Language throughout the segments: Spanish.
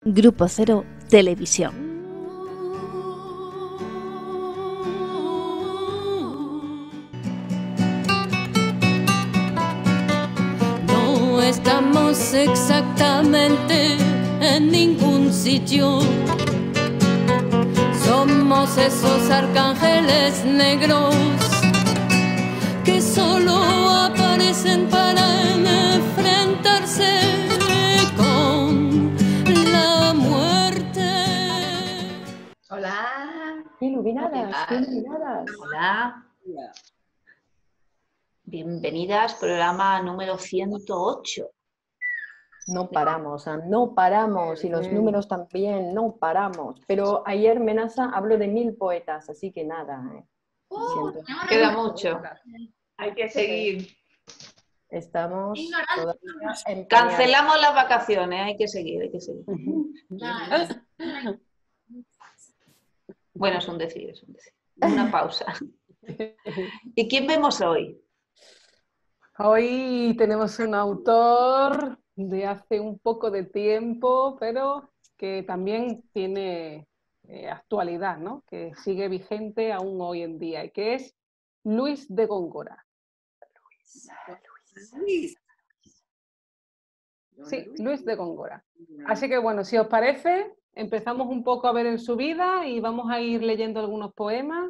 Grupo Cero Televisión. No estamos exactamente en ningún sitio. Somos esos arcángeles negros que solo aparecen para enfrentarse con la muerte. Hola. Iluminadas, iluminadas. Hola. Bienvenidas, programa número 108. No paramos, no paramos, y los números también, no paramos. Pero ayer Menasa habló de 1000 poetas, así que nada. Queda mucho. Hay que seguir. Estamos todavía en Cancelamos las vacaciones, hay que seguir, hay que seguir. Bueno, es un decir, es un decir. Una pausa. ¿Y quién vemos hoy? Hoy tenemos un autor de hace un poco de tiempo, pero que también tiene actualidad, ¿no? Que sigue vigente aún hoy en día, y que es Luis de Góngora. Sí, Luis de Góngora. Así que bueno, si os parece, empezamos un poco a ver en su vida y vamos a ir leyendo algunos poemas.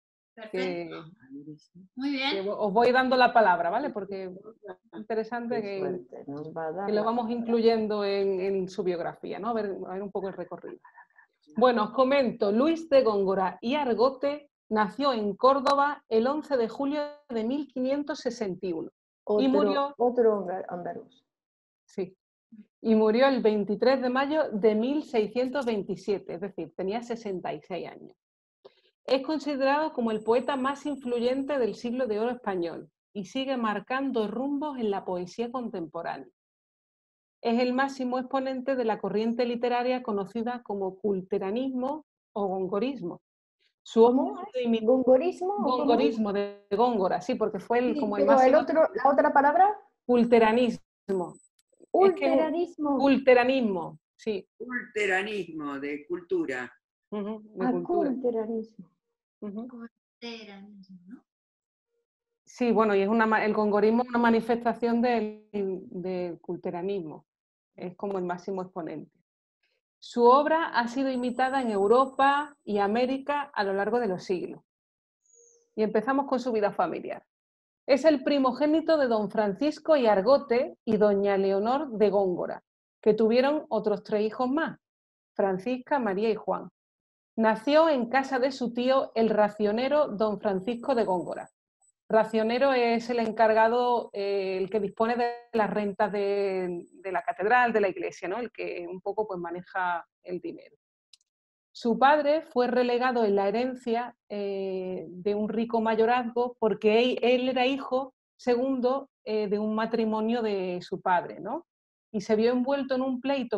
Muy bien. Que os voy dando la palabra, ¿vale? Porque es interesante que lo vamos incluyendo en su biografía, ¿no? A ver un poco el recorrido. Bueno, os comento, Luis de Góngora y Argote nació en Córdoba el 11 de julio de 1561 y murió... Otro andaluz. Sí. Y murió el 23 de mayo de 1627, es decir, tenía 66 años. Es considerado como el poeta más influyente del siglo de oro español y sigue marcando rumbos en la poesía contemporánea. Es el máximo exponente de la corriente literaria conocida como culteranismo o gongorismo. ¿Cómo es? ¿Gongorismo? Gongorismo de Góngora, sí, porque fue el, Sí, como el pero máximo... ¿la otra palabra? Culteranismo. Ulteranismo. Culteranismo, sí. Culteranismo, de cultura. De cultura. Culteranismo. Culteranismo, ¿no? Sí, bueno, y es el gongorismo es una manifestación del culteranismo. Es como el máximo exponente. Su obra ha sido imitada en Europa y América a lo largo de los siglos. Y empezamos con su vida familiar. Es el primogénito de don Francisco y Argote y doña Leonor de Góngora, que tuvieron otros 3 hijos más, Francisca, María y Juan. Nació en casa de su tío, el racionero don Francisco de Góngora. Racionero es el encargado, el que dispone de las rentas de la catedral, de la iglesia, ¿no? El que un poco pues, maneja el dinero. Su padre fue relegado en la herencia de un rico mayorazgo porque él era hijo segundo de un matrimonio de su padre, ¿no? Y se vio envuelto en un pleito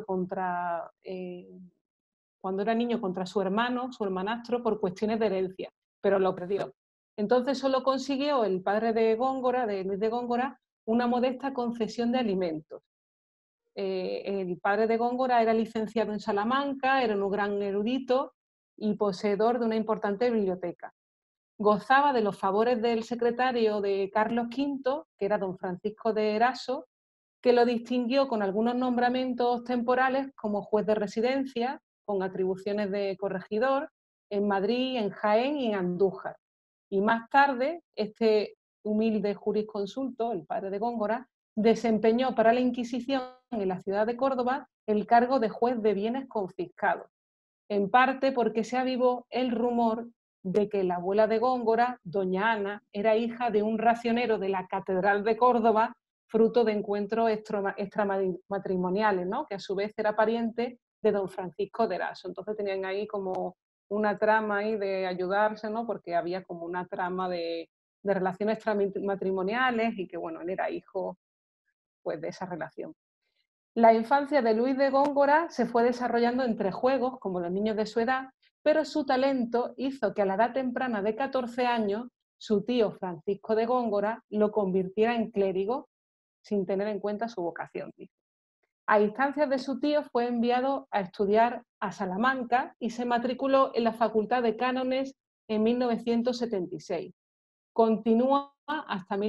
cuando era niño contra su hermano, su hermanastro, por cuestiones de herencia, pero lo perdió. Entonces solo consiguió el padre de Góngora, de Luis de Góngora, una modesta concesión de alimentos. El padre de Góngora era licenciado en Salamanca, era un gran erudito y poseedor de una importante biblioteca. Gozaba de los favores del secretario de Carlos V, que era don Francisco de Eraso, que lo distinguió con algunos nombramientos temporales como juez de residencia, con atribuciones de corregidor, en Madrid, en Jaén y en Andújar. Y más tarde, este humilde jurisconsulto, el padre de Góngora, desempeñó para la Inquisición en la ciudad de Córdoba el cargo de juez de bienes confiscados, en parte porque se avivó el rumor de que la abuela de Góngora, doña Ana, era hija de un racionero de la Catedral de Córdoba, fruto de encuentros extramatrimoniales, ¿no? Que a su vez era pariente de don Francisco de Eraso. Entonces tenían ahí como una trama ahí de ayudarse, ¿no? Porque había como una trama de relaciones extramatrimoniales y que, bueno, él era hijo pues, de esa relación. La infancia de Luis de Góngora se fue desarrollando entre juegos, como los niños de su edad, pero su talento hizo que a la edad temprana de 14 años su tío Francisco de Góngora lo convirtiera en clérigo sin tener en cuenta su vocación. A instancias de su tío fue enviado a estudiar a Salamanca y se matriculó en la Facultad de Cánones en 1976. Continúa hasta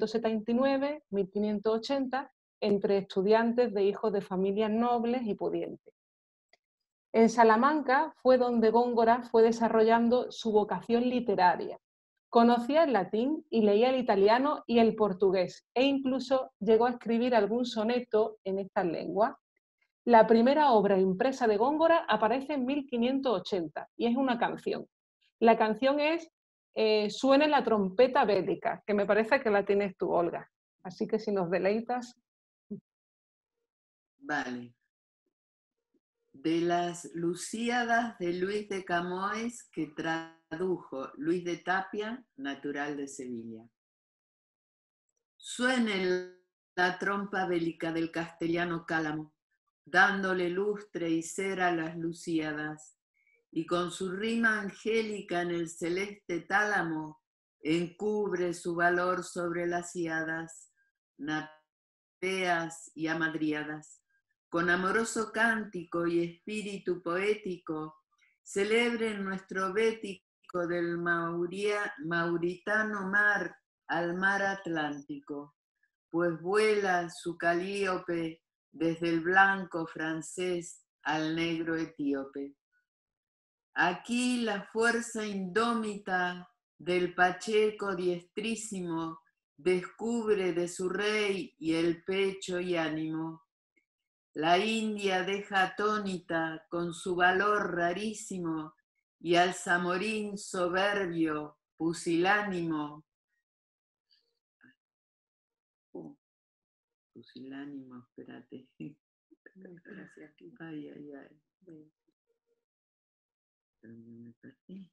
1579-1580 entre estudiantes de hijos de familias nobles y pudientes. En Salamanca fue donde Góngora fue desarrollando su vocación literaria. Conocía el latín y leía el italiano y el portugués, e incluso llegó a escribir algún soneto en estas lenguas. La primera obra impresa de Góngora aparece en 1580 y es una canción. La canción es Suene la trompeta bélica, que me parece que la tienes tú, Olga. Así que si nos deleitas. Vale. De las Lusíadas de Luis de Camões, que tradujo Luis de Tapia, natural de Sevilla. Suene la trompa bélica del castellano Cálamo, dándole lustre y cera a las Lusíadas, y con su rima angélica en el celeste tálamo, encubre su valor sobre las hiadas, napeas y amadriadas. Con amoroso cántico y espíritu poético, celebren nuestro bético del mauritano mar al mar Atlántico, pues vuela su calíope desde el blanco francés al negro etíope. Aquí la fuerza indómita del Pacheco diestrísimo descubre de su rey y el pecho y ánimo. La India deja atónita con su valor rarísimo y al Zamorín soberbio, pusilánimo. Pusilánimo, espérate. Ay, ay, ay. Me perdí.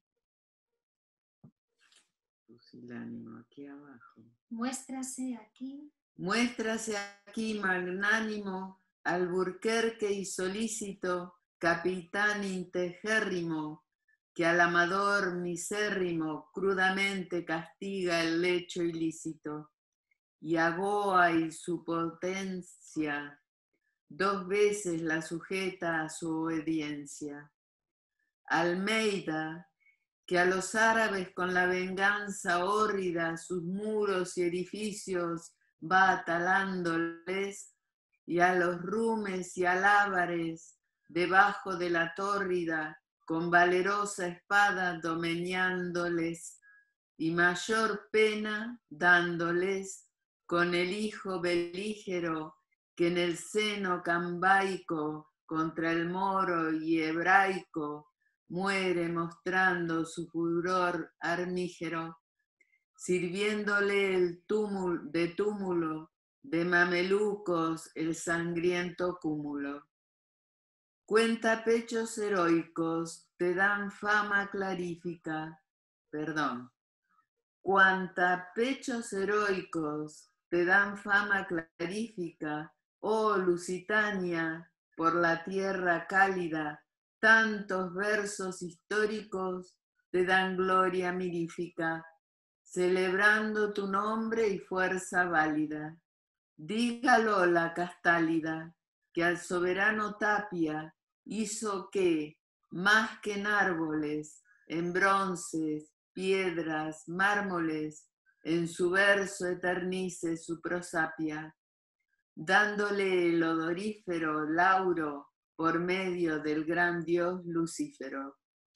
Pusilánimo, aquí abajo. Muéstrase aquí. Muéstrase aquí magnánimo, Alburquerque y solícito, capitán integérrimo, que al amador misérrimo crudamente castiga el lecho ilícito, y a Goa y su potencia 2 veces la sujeta a su obediencia. Almeida, que a los árabes con la venganza hórrida sus muros y edificios va talándoles, y a los rumes y alábares debajo de la tórrida con valerosa espada domeñándoles, y mayor pena dándoles con el hijo belígero que en el seno cambaico contra el moro y hebraico muere mostrando su furor armígero, sirviéndole el túmulo de mamelucos el sangriento cúmulo. Cuenta pechos heroicos te dan fama clarífica, perdón. Cuanta pechos heroicos te dan fama clarífica, oh Lusitania, por la tierra cálida, tantos versos históricos te dan gloria mirífica, celebrando tu nombre y fuerza válida. Dígalo la Castálida, que al soberano Tapia hizo que, más que en árboles, en bronces, piedras, mármoles, en su verso eternice su prosapia, dándole el odorífero lauro por medio del gran dios Lucífero.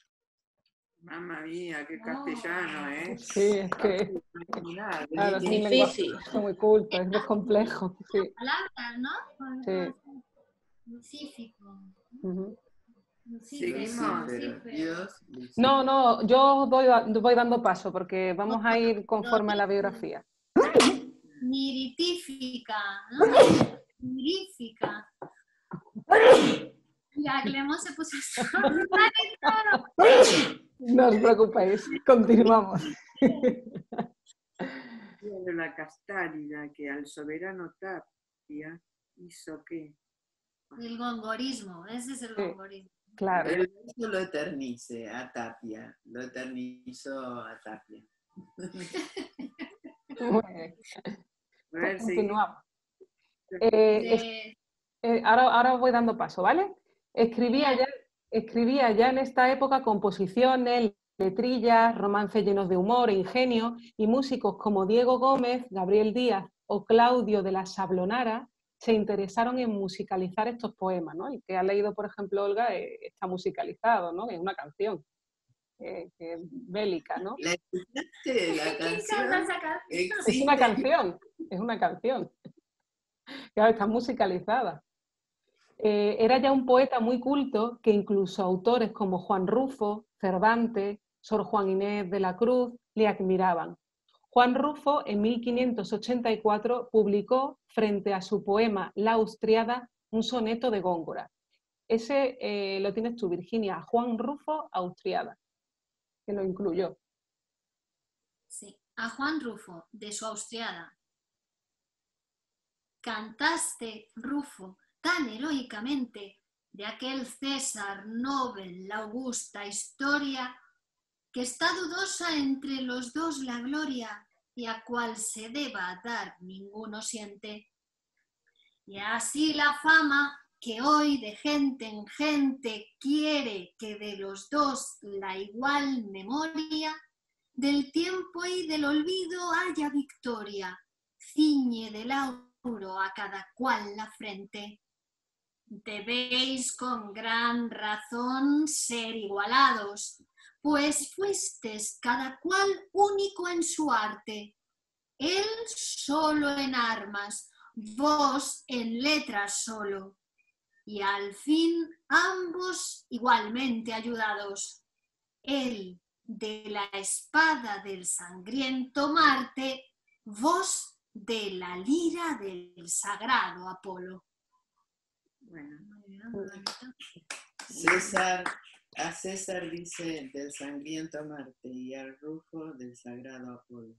Mamma mía, qué castellano, ¿eh? Sí, es que Claro, claro, es un difícil. lenguaje muy culto, es complejo. Sí. Palabras, ¿no? Sí. Lucífico. Ujú. Seguimos. Dios, No, yo voy dando paso porque vamos a ir conforme a la biografía. Miritífica, ¿no? Mirífica. Ya, Clemón se puso No os preocupéis, continuamos. De la Castálida, que al soberano Tapia hizo que... el gongorismo, ese es el Sí. gongorismo. Claro. El verso lo eternice a Tapia, lo eternizó a Tapia. Muy bien. A ver, Continuamos. De ahora os voy dando paso, ¿vale? Escribía ya en esta época composiciones, letrillas, romances llenos de humor e ingenio, y músicos como Diego Gómez, Gabriel Díaz o Claudio de la Sablonara se interesaron en musicalizar estos poemas, ¿no? El que ha leído, por ejemplo, Olga, está musicalizado, ¿no? Es una canción bélica, ¿no? ¿La escuchaste? La canción Es una canción. Claro, está musicalizada. Era ya un poeta muy culto que incluso autores como Juan Rufo, Cervantes, Sor Juan Inés de la Cruz le admiraban. Juan Rufo en 1584 publicó frente a su poema La Austriada un soneto de Góngora. Ese lo tienes tú, Virginia, Juan Rufo Austriada, que lo incluyó. Sí, a Juan Rufo, de su Austriada. Cantaste, Rufo, tan heroicamente de aquel César Nobel la augusta historia, que está dudosa entre los dos la gloria, y a cual se deba dar ninguno siente. Y así la fama que hoy de gente en gente quiere que de los dos la igual memoria, del tiempo y del olvido haya victoria, ciñe de lauro a cada cual la frente. Debéis con gran razón ser igualados, pues fuistes cada cual único en su arte, él solo en armas, vos en letras solo, y al fin ambos igualmente ayudados, él de la espada del sangriento Marte, vos de la lira del sagrado Apolo. Bueno, A César dice del sangriento Marte y al Rufo del sagrado Apolo.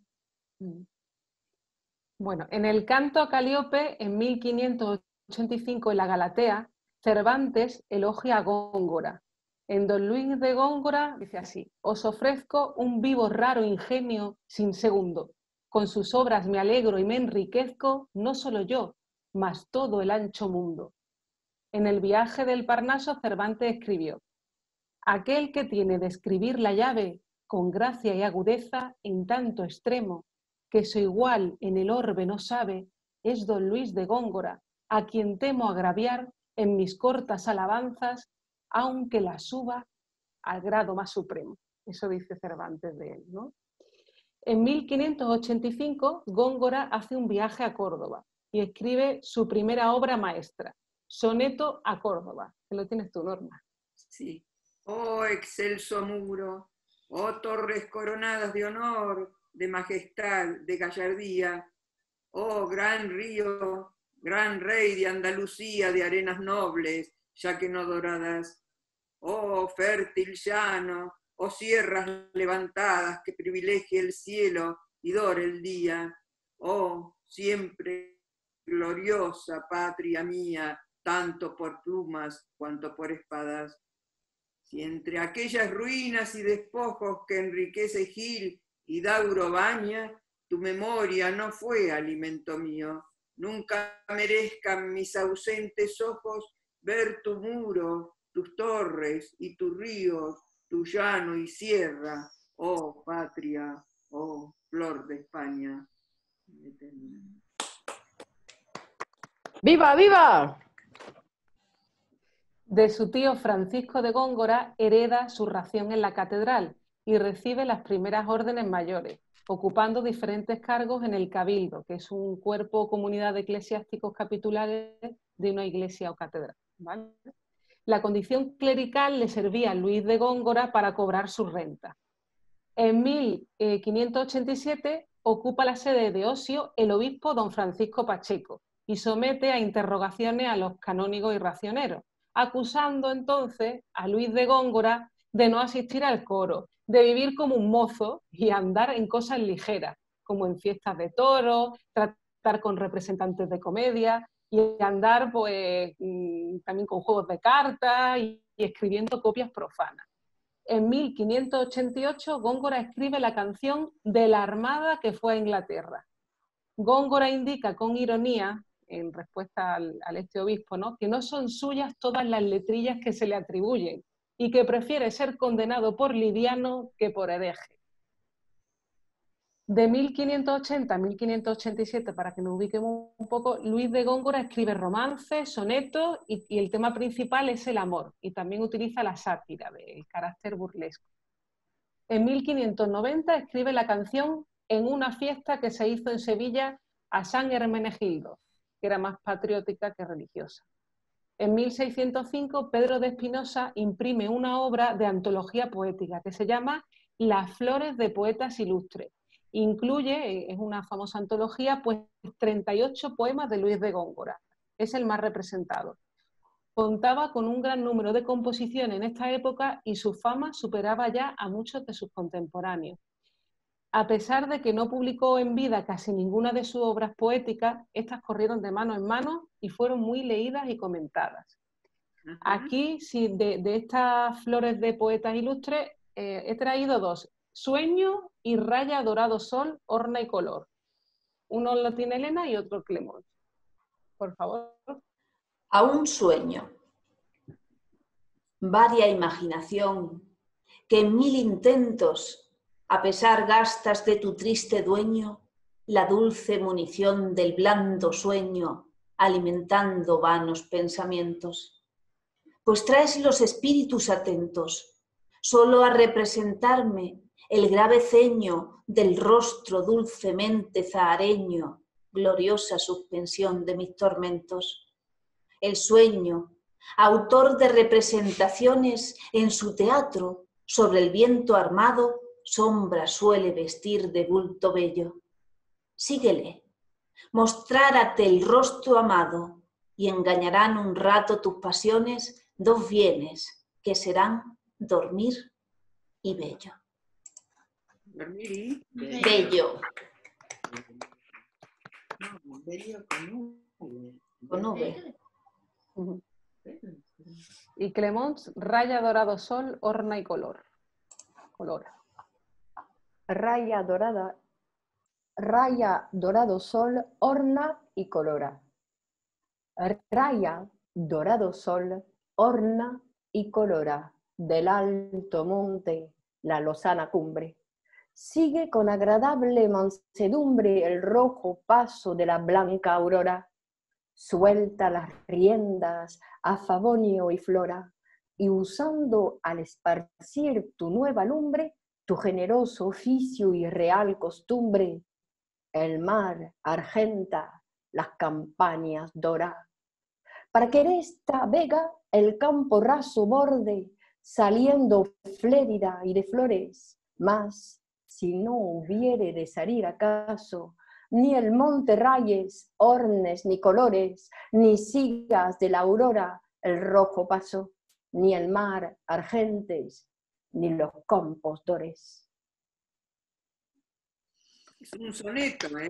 Bueno, en el canto a Calíope, en 1585, en la Galatea, Cervantes elogia a Góngora. En Don Luis de Góngora dice así: os ofrezco un vivo raro ingenio sin segundo. Con sus obras me alegro y me enriquezco, no solo yo, mas todo el ancho mundo. En el viaje del Parnaso, Cervantes escribió: aquel que tiene de escribir la llave con gracia y agudeza en tanto extremo, que su igual en el orbe no sabe, es Don Luis de Góngora, a quien temo agraviar en mis cortas alabanzas, aunque la suba al grado más supremo. Eso dice Cervantes de él, ¿no? En 1585, Góngora hace un viaje a Córdoba y escribe su primera obra maestra, Soneto a Córdoba. Que lo tienes tú, Norma. sí. Oh excelso muro, oh torres coronadas de honor, de majestad, de gallardía, oh gran río, gran rey de Andalucía, de arenas nobles, ya que no doradas, oh fértil llano, oh sierras levantadas que privilegie el cielo y dore el día, oh siempre gloriosa patria mía, tanto por plumas cuanto por espadas. Si entre aquellas ruinas y despojos que enriquece Gil y Dauro baña, tu memoria no fue alimento mío, nunca merezcan mis ausentes ojos ver tu muro, tus torres y tus ríos, tu llano y sierra, oh patria, oh flor de España. ¡Viva, viva! De su tío Francisco de Góngora hereda su ración en la catedral y recibe las primeras órdenes mayores, ocupando diferentes cargos en el Cabildo, que es un cuerpo o comunidad de eclesiásticos capitulares de una iglesia o catedral, ¿vale? La condición clerical le servía a Luis de Góngora para cobrar su renta. En 1587 ocupa la sede de Osio el obispo don Francisco Pacheco y somete a interrogaciones a los canónigos y racioneros, acusando entonces a Luis de Góngora de no asistir al coro, de vivir como un mozo y andar en cosas ligeras, como en fiestas de toros, tratar con representantes de comedia y andar pues, también con juegos de cartas y escribiendo copias profanas. En 1588 Góngora escribe la canción de la Armada que fue a Inglaterra. Góngora indica con ironía en respuesta al este obispo, ¿no? Que no son suyas todas las letrillas que se le atribuyen y que prefiere ser condenado por liviano que por hereje. De 1580 a 1587, para que nos ubiquemos un poco, Luis de Góngora escribe romances, sonetos y el tema principal es el amor, y también utiliza la sátira del carácter burlesco. En 1590 escribe la canción En una fiesta que se hizo en Sevilla a San Hermenegildo, que era más patriótica que religiosa. En 1605 Pedro de Espinosa imprime una obra de antología poética que se llama Las flores de poetas ilustres. Incluye, es una famosa antología, pues 38 poemas de Luis de Góngora. Es el más representado. Contaba con un gran número de composiciones en esta época y su fama superaba ya a muchos de sus contemporáneos. A pesar de que no publicó en vida casi ninguna de sus obras poéticas, estas corrieron de mano en mano y fueron muy leídas y comentadas. Aquí, sí, de estas flores de poetas ilustres, he traído dos: Sueño y Raya Dorado Sol, Horna y Color. Uno lo tiene Elena y otro Clemón. Por favor. A un sueño, varia imaginación, que en 1000 intentos, a pesar gastas de tu triste dueño, la dulce munición del blando sueño, alimentando vanos pensamientos. Pues traes los espíritus atentos, solo a representarme el grave ceño del rostro dulcemente zahareño, gloriosa suspensión de mis tormentos. El sueño, autor de representaciones en su teatro, sobre el viento armado, sombra suele vestir de bulto bello. Síguele, mostrárate el rostro amado, y engañarán un rato tus pasiones dos bienes, que serán dormir y bello. Dormir y Bello. No, bello con V. Con V. Y Clemons, Raya Dorado Sol, Horna y Color. Raya dorado sol, horna y colora. Raya dorado sol, horna y colora. Del alto monte, la lozana cumbre. Sigue con agradable mansedumbre el rojo paso de la blanca aurora. Suelta las riendas a Favonio y Flora, y usando al esparcir tu nueva lumbre, tu generoso oficio y real costumbre, el mar argenta, las campañas dora. Para que en esta vega el campo raso borde, saliendo flérida y de flores, mas si no hubiere de salir acaso, ni el monte rayes, ornes, ni colores, ni sigas de la aurora el rojo paso, ni el mar argentes, ni los campos dores. Es un soneto, ¿eh?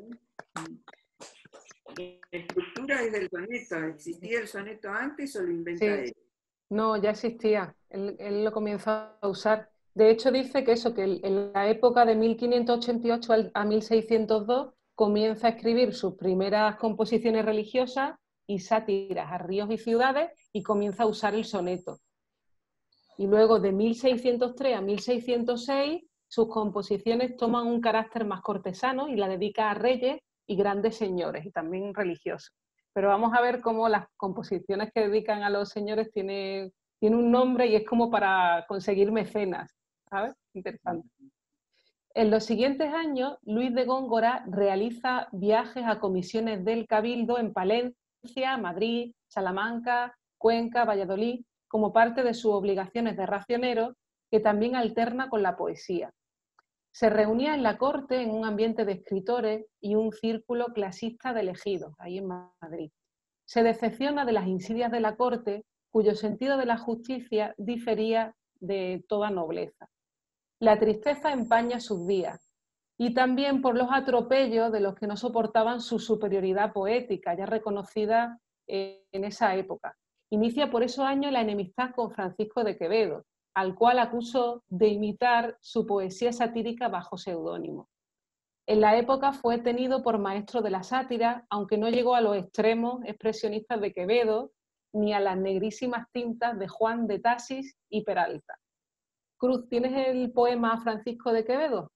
La estructura es del soneto. ¿Existía el soneto antes o lo inventa él? No, ya existía. Él lo comenzó a usar. De hecho, dice que eso, que en la época de 1588 a 1602 comienza a escribir sus primeras composiciones religiosas y sátiras a ríos y ciudades y comienza a usar el soneto. Y luego de 1603 a 1606 sus composiciones toman un carácter más cortesano y la dedica a reyes y grandes señores y también religiosos. Pero vamos a ver cómo las composiciones que dedican a los señores tiene un nombre y es como para conseguir mecenas, ¿sabes? Interesante. En los siguientes años, Luis de Góngora realiza viajes a comisiones del Cabildo en Palencia, Madrid, Salamanca, Cuenca, Valladolid, como parte de sus obligaciones de racionero, que también alterna con la poesía. Se reunía en la corte en un ambiente de escritores y un círculo clasista de elegidos, ahí en Madrid. Se decepciona de las insidias de la corte, cuyo sentido de la justicia difería de toda nobleza. La tristeza empaña sus días, y también por los atropellos de los que no soportaban su superioridad poética, ya reconocida en esa época. Inicia por esos años la enemistad con Francisco de Quevedo, al cual acusó de imitar su poesía satírica bajo seudónimo. En la época fue tenido por maestro de la sátira, aunque no llegó a los extremos expresionistas de Quevedo ni a las negrísimas tintas de Juan de Tasis y Peralta. Cruz, ¿tienes el poema Francisco de Quevedo?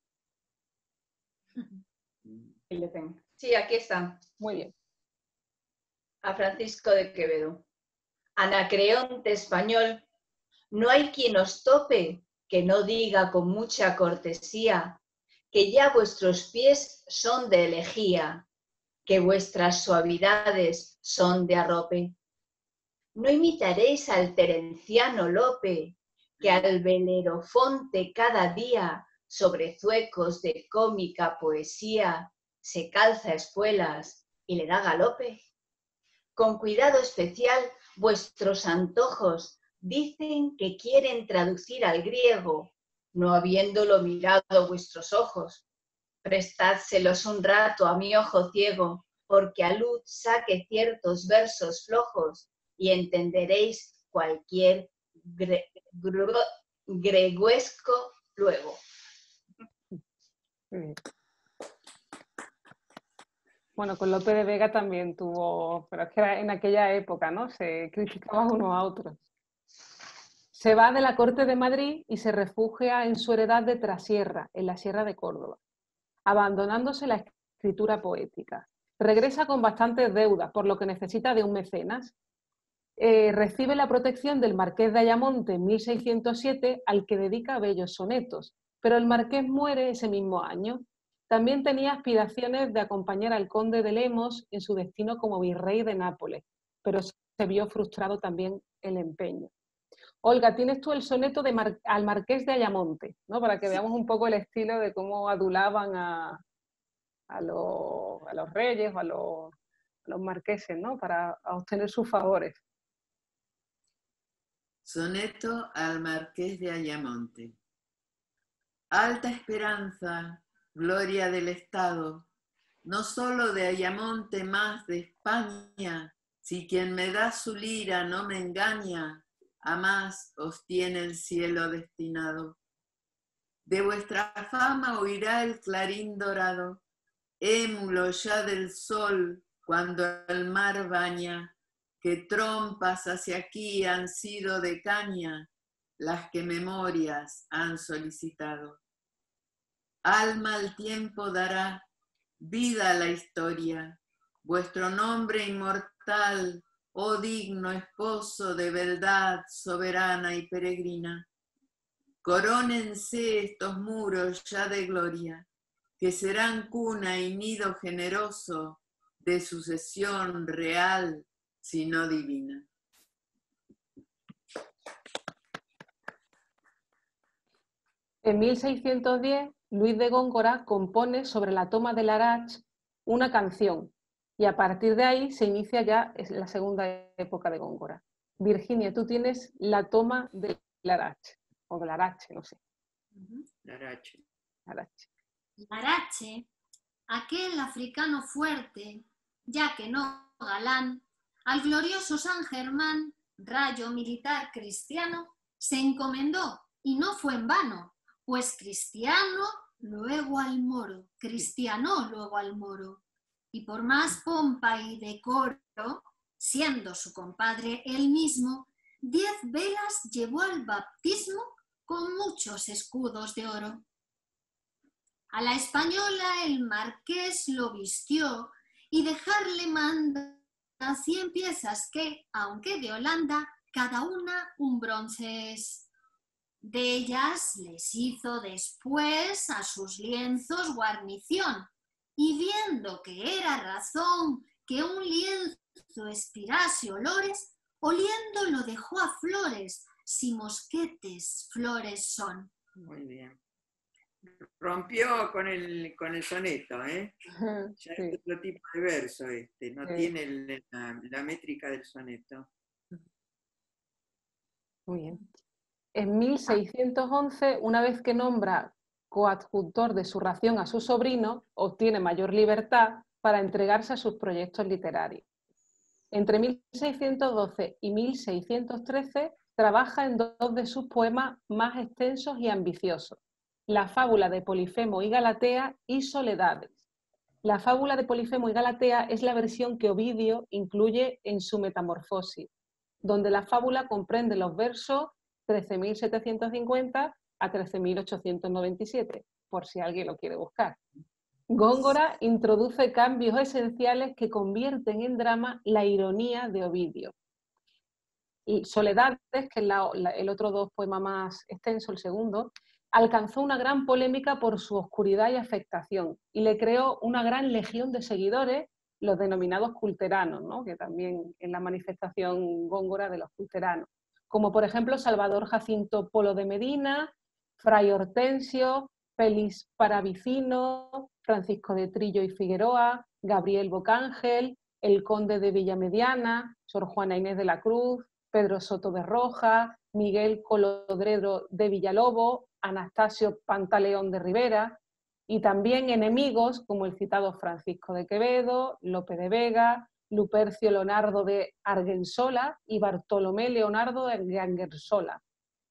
Sí, aquí está. Muy bien. A Francisco de Quevedo. Anacreonte español, no hay quien os tope que no diga con mucha cortesía que ya vuestros pies son de elegía, que vuestras suavidades son de arrope. No imitaréis al terenciano Lope, que al Belerofonte cada día, sobre zuecos de cómica poesía, se calza espuelas y le da galope. Con cuidado especial, vuestros antojos dicen que quieren traducir al griego, no habiéndolo mirado vuestros ojos. Prestádselos un rato a mi ojo ciego, porque a luz saque ciertos versos flojos y entenderéis cualquier greguesco luego. Bueno, con Lope de Vega también tuvo, pero es que era en aquella época, ¿no? Se criticaban unos a otros. Se va de la corte de Madrid y se refugia en su heredad de Trasierra, en la Sierra de Córdoba, abandonándose la escritura poética. Regresa con bastantes deudas, por lo que necesita de un mecenas. Recibe la protección del marqués de Ayamonte en 1607, al que dedica bellos sonetos, pero el marqués muere ese mismo año. También tenía aspiraciones de acompañar al conde de Lemos en su destino como virrey de Nápoles, pero se vio frustrado también el empeño. Olga, tienes tú el soneto al marqués de Ayamonte, ¿no? Para que veamos un poco el estilo de cómo adulaban a los reyes o a los marqueses, ¿no? Para obtener sus favores. Soneto al marqués de Ayamonte. Alta esperanza, gloria del Estado, no solo de Ayamonte, más de España, si quien me da su lira no me engaña, a más os tiene el cielo destinado. De vuestra fama oirá el clarín dorado, émulo ya del sol cuando el mar baña, que trompas hacia aquí han sido de caña, las que memorias han solicitado. Alma al tiempo dará, vida a la historia, vuestro nombre inmortal, oh digno esposo de beldad soberana y peregrina. Corónense estos muros ya de gloria, que serán cuna y nido generoso de sucesión real, si no divina. En 1610, Luis de Góngora compone sobre la toma de Larach una canción, y a partir de ahí se inicia ya la segunda época de Góngora. Virginia, tú tienes la toma de Larache, o de Larache, no sé. Larache. Larache, aquel africano fuerte, ya que no galán, al glorioso San Germán, rayo militar cristiano, se encomendó, y no fue en vano, pues cristiano luego al moro, cristianó luego al moro. Y por más pompa y decoro, siendo su compadre él mismo, 10 velas llevó al bautismo con muchos escudos de oro. A la española el marqués lo vistió y dejarle manda 100 piezas que, aunque de Holanda, cada una un bronce es. De ellas les hizo después a sus lienzos guarnición, y viendo que era razón que un lienzo expirase olores, oliendo lo dejó a flores, si mosquetes flores son. Muy bien. Rompió con el soneto, ¿eh? Ya Sí. es otro tipo de verso no Sí. tiene la métrica del soneto. Muy bien. En 1611, una vez que nombra coadjutor de su ración a su sobrino, obtiene mayor libertad para entregarse a sus proyectos literarios. Entre 1612 y 1613 trabaja en 2 de sus poemas más extensos y ambiciosos, la fábula de Polifemo y Galatea y Soledades. La fábula de Polifemo y Galatea es la versión que Ovidio incluye en su Metamorfosis, donde la fábula comprende los versos 13.750 a 13.897, por si alguien lo quiere buscar. Góngora introduce cambios esenciales que convierten en drama la ironía de Ovidio. Y Soledades, que es el otro dos poema más extenso, el segundo, alcanzó una gran polémica por su oscuridad y afectación y le creó una gran legión de seguidores, los denominados culteranos, ¿no? Que también en la manifestación góngora de los culteranos, como por ejemplo Salvador Jacinto Polo de Medina, Fray Hortensio, Félix Paravicino, Francisco de Trillo y Figueroa, Gabriel Bocángel, el conde de Villamediana, Sor Juana Inés de la Cruz, Pedro Soto de Roja, Miguel Colodrero de Villalobos, Anastasio Pantaleón de Rivera, y también enemigos como el citado Francisco de Quevedo, Lope de Vega, Lupercio Leonardo de Argensola y Bartolomé Leonardo de Argensola.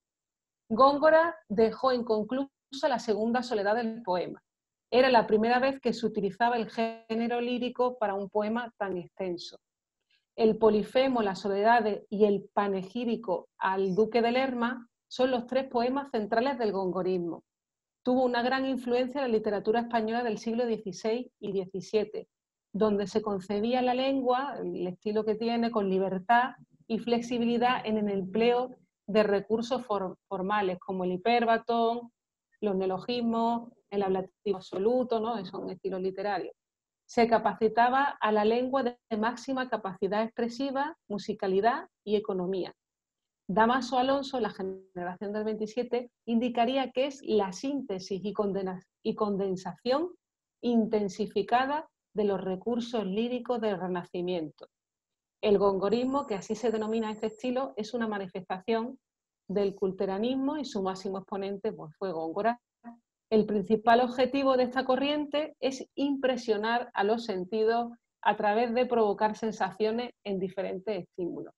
Góngora dejó inconclusa la segunda soledad del poema. Era la primera vez que se utilizaba el género lírico para un poema tan extenso. El Polifemo, las Soledades y el panegírico al Duque de Lerma son los tres poemas centrales del gongorismo. Tuvo una gran influencia en la literatura española del siglo XVI y XVII, donde se concebía la lengua, el estilo que tiene, con libertad y flexibilidad en el empleo de recursos formales, como el hiperbatón, los neologismos, el ablativo absoluto, ¿no? Son estilos literarios. Se capacitaba a la lengua de máxima capacidad expresiva, musicalidad y economía. Damaso Alonso, la generación del 27, indicaría que es la síntesis y condensación intensificada de los recursos líricos del Renacimiento. El gongorismo, que así se denomina este estilo, es una manifestación del culteranismo y su máximo exponente pues, fue Góngora. El principal objetivo de esta corriente es impresionar a los sentidos a través de provocar sensaciones en diferentes estímulos.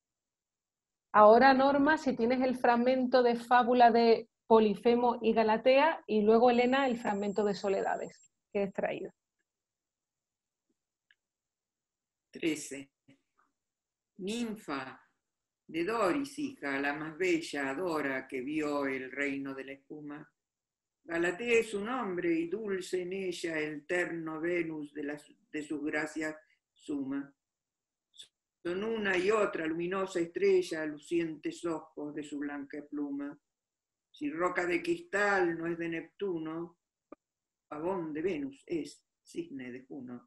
Ahora, Norma, si tienes el fragmento de fábula de Polifemo y Galatea, y luego, Elena, el fragmento de Soledades que he extraído. 13. Ninfa, de Doris, hija, la más bella, Dora, que vio el reino de la espuma. Galatea es su nombre y dulce en ella el terno Venus de sus gracias suma. Son una y otra luminosa estrella, lucientes ojos de su blanca pluma. Si roca de cristal no es de Neptuno, pavón de Venus es cisne de Juno.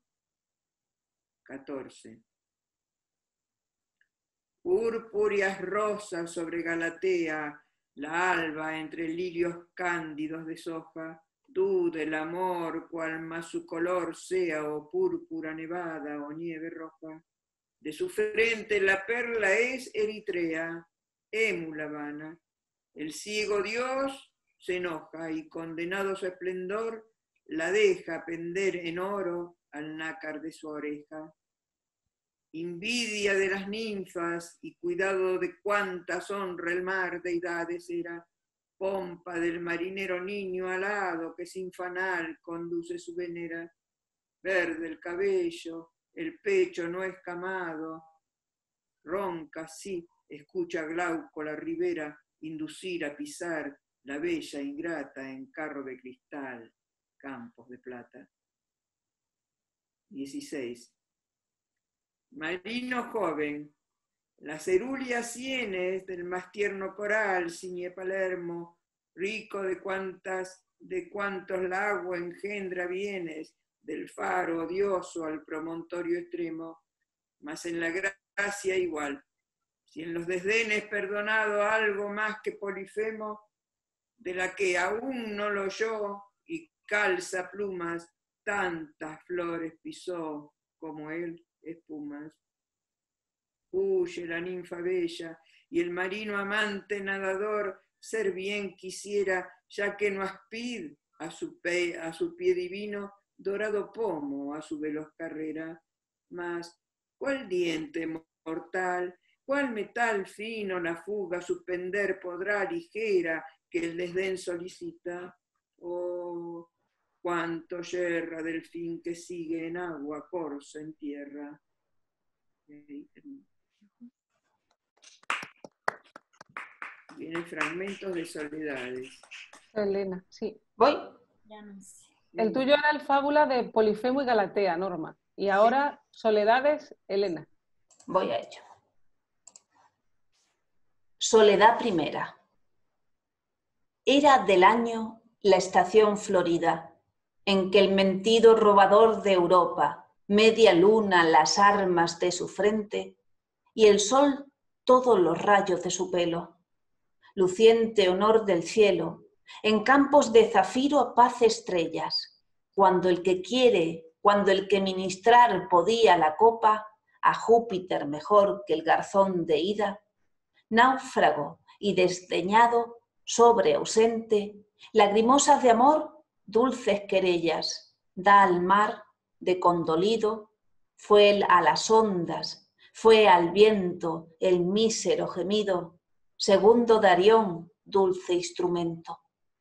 14. Purpúreas rosas sobre Galatea, la alba entre lirios cándidos deshoja, tú del amor, cual más su color sea o púrpura nevada o nieve roja. De su frente la perla es Eritrea, émula vana. El ciego Dios se enoja y condenado su esplendor, la deja pender en oro al nácar de su oreja. Invidia de las ninfas y cuidado de cuántas honra el mar, deidades era, pompa del marinero niño alado que sin fanal conduce su venera, verde el cabello, el pecho no escamado, ronca sí, escucha Glauco la ribera inducir a pisar la bella ingrata en carro de cristal, campos de plata. 16. Marino joven, las cerúleas sienes del más tierno coral ciñe Palermo, rico de cuantos la agua engendra bienes, del faro odioso al promontorio extremo, mas en la gracia igual. Si en los desdenes perdonado algo más que Polifemo, de la que aún no lo oyó y calza plumas, tantas flores pisó como él espumas. Huye la ninfa bella y el marino amante nadador ser bien quisiera, ya que no aspid a su pie divino dorado pomo a su veloz carrera. Mas, ¿cuál diente mortal, cuál metal fino la fuga suspender podrá ligera que el desdén solicita? Oh, cuánto yerra del fin que sigue en agua, corso en tierra. Vienen fragmentos de soledades. Elena, sí. ¿Voy? Ya no sé. El tuyo era el fábula de Polifemo y Galatea, Norma. Y ahora, Soledades, Elena. Voy a ello. Soledad primera. Era del año la estación florida, en que el mentido robador de Europa, media luna las armas de su frente, y el sol todos los rayos de su pelo. Luciente honor del cielo, en campos de zafiro paz estrellas, cuando el que ministrar podía la copa, a Júpiter mejor que el garzón de ida, náufrago y desdeñado, sobre ausente, lagrimosas de amor, dulces querellas, da al mar, de condolido, fue a las ondas, fue al viento el mísero gemido, segundo Darión, dulce instrumento.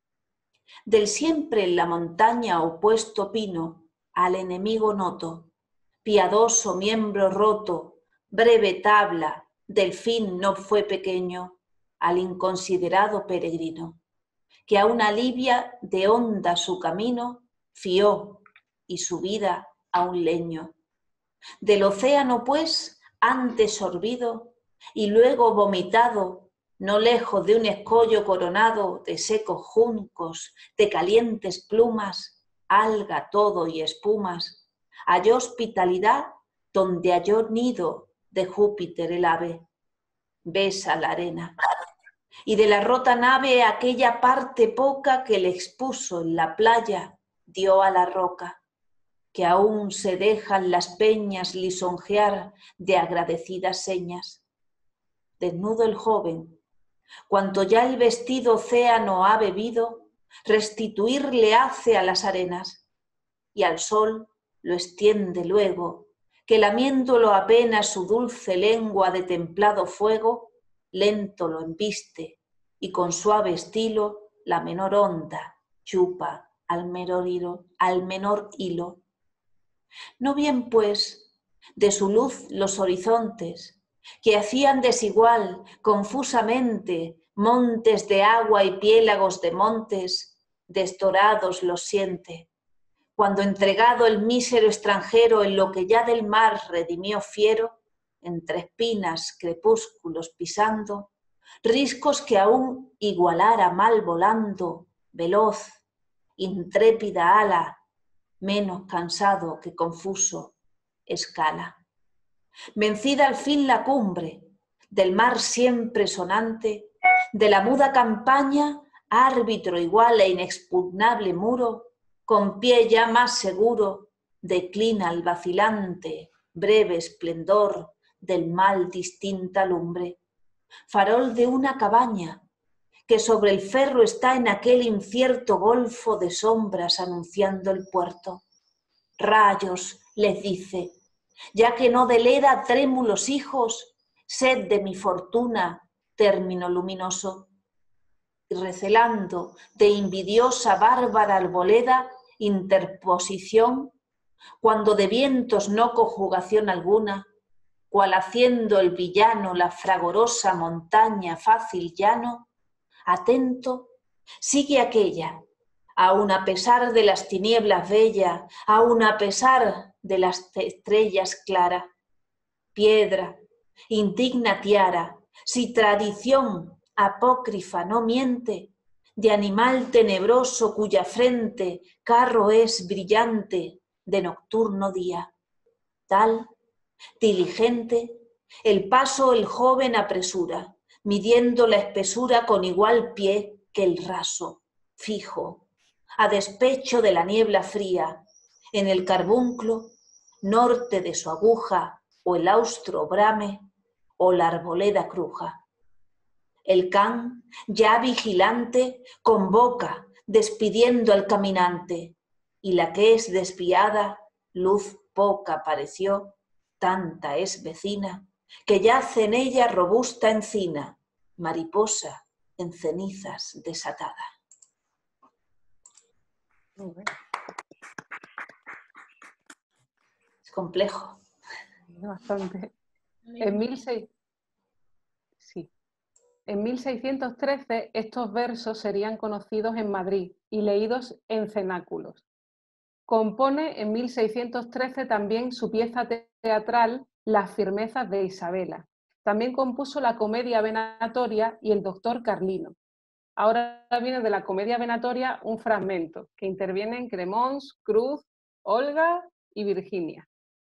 Del siempre en la montaña opuesto pino, al enemigo noto, piadoso miembro roto, breve tabla, del fin no fue pequeño, al inconsiderado peregrino, que a una libia de honda su camino fió y su vida a un leño. Del océano, pues, antes sorbido y luego vomitado, no lejos de un escollo coronado de secos juncos, de calientes plumas, alga todo y espumas, halló hospitalidad donde halló nido de Júpiter el ave. Besa la arena. Y de la rota nave aquella parte poca que le expuso en la playa dio a la roca, que aún se dejan las peñas lisonjear de agradecidas señas. Desnudo el joven, cuanto ya el vestido océano ha bebido, restituirle hace a las arenas, y al sol lo extiende luego, que lamiéndolo apenas su dulce lengua de templado fuego, lento lo embiste, y con suave estilo la menor onda chupa al menor hilo. No bien, pues, de su luz los horizontes, que hacían desigual, confusamente, montes de agua y piélagos de montes, desdorados los siente, cuando entregado el mísero extranjero en lo que ya del mar redimió fiero, entre espinas, crepúsculos pisando, riscos que aún igualara mal volando, veloz, intrépida ala, menos cansado que confuso, escala. Vencida al fin la cumbre, del mar siempre sonante, de la muda campaña, árbitro igual e inexpugnable muro, con pie ya más seguro, declina el vacilante, breve esplendor del mal distinta lumbre. Farol de una cabaña, que sobre el ferro está en aquel incierto golfo de sombras anunciando el puerto. Rayos, les dice, ya que no de leda trémulos hijos, sed de mi fortuna, término luminoso. Y recelando de invidiosa bárbara arboleda interposición, cuando de vientos no conjugación alguna, cual haciendo el villano la fragorosa montaña fácil llano, atento, sigue aquella, aun a pesar de las tinieblas bella, aun a pesar de las estrellas clara. Piedra, indigna tiara, si tradición apócrifa no miente, de animal tenebroso cuya frente carro es brillante de nocturno día. Tal, diligente, el paso el joven apresura, midiendo la espesura con igual pie que el raso, fijo, a despecho de la niebla fría, en el carbunclo, norte de su aguja, o el austro brame, o la arboleda cruja. El can, ya vigilante, convoca, despidiendo al caminante, y la que es desviada, luz poca pareció, tanta es vecina, que yace en ella robusta encina, mariposa en cenizas desatada. Es complejo. Bastante. En 1613 estos versos serían conocidos en Madrid y leídos en cenáculos. Compone en 1613 también su pieza teatral Las firmezas de Isabela. También compuso la comedia venatoria y el doctor Carlino. Ahora viene de la comedia venatoria un fragmento que intervienen Cremons, Cruz, Olga y Virginia.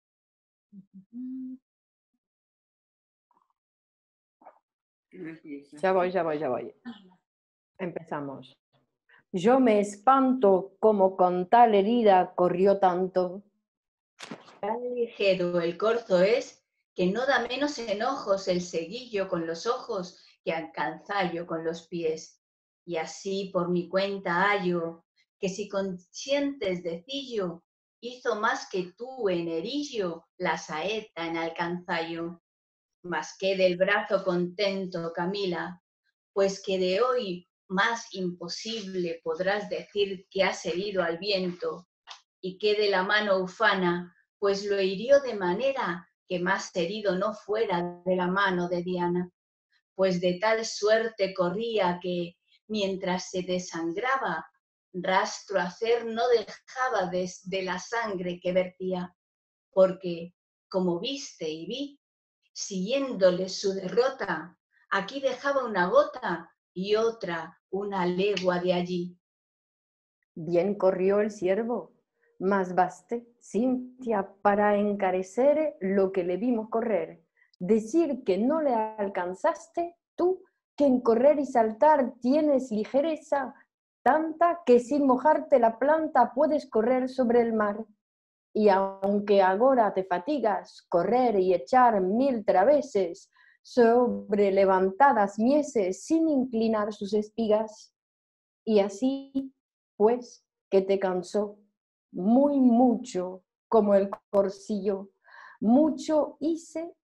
Ya voy. Empezamos. Yo me espanto como con tal herida corrió tanto. Tan ligero el corzo es que no da menos enojos el seguillo con los ojos que alcanzallo con los pies. Y así por mi cuenta hallo que si conscientes decillo hizo más que tú en erillo la saeta en alcanzallo. Mas quede el brazo contento, Camila, pues que de hoy más imposible podrás decir que has herido al viento, y quede la mano ufana, pues lo hirió de manera que más herido no fuera de la mano de Diana, pues de tal suerte corría que, mientras se desangraba, rastro hacer no dejaba de la sangre que vertía, porque, como viste y vi, siguiéndole su derrota, aquí dejaba una gota y otra una legua de allí. Bien corrió el ciervo, mas baste, Cintia, para encarecer lo que le vimos correr. Decir que no le alcanzaste, tú, que en correr y saltar tienes ligereza, tanta que sin mojarte la planta puedes correr sobre el mar. Y aunque ahora te fatigas correr y echar 1000 traveses sobre levantadas mieses sin inclinar sus espigas, y así pues que te cansó muy mucho como el corcillo, mucho hice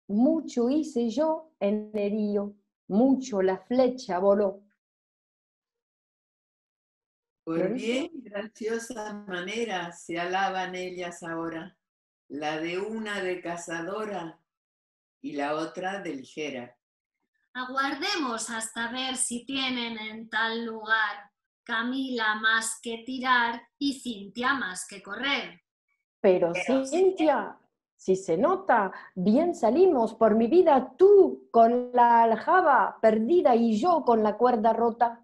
yo en herío, mucho la flecha voló. Por bien graciosa manera se alaban ellas ahora, la de una de cazadora y la otra de ligera. Aguardemos hasta ver si tienen en tal lugar Camila más que tirar y Cintia más que correr. Pero Cintia, si se nota, bien salimos por mi vida, tú con la aljaba perdida y yo con la cuerda rota.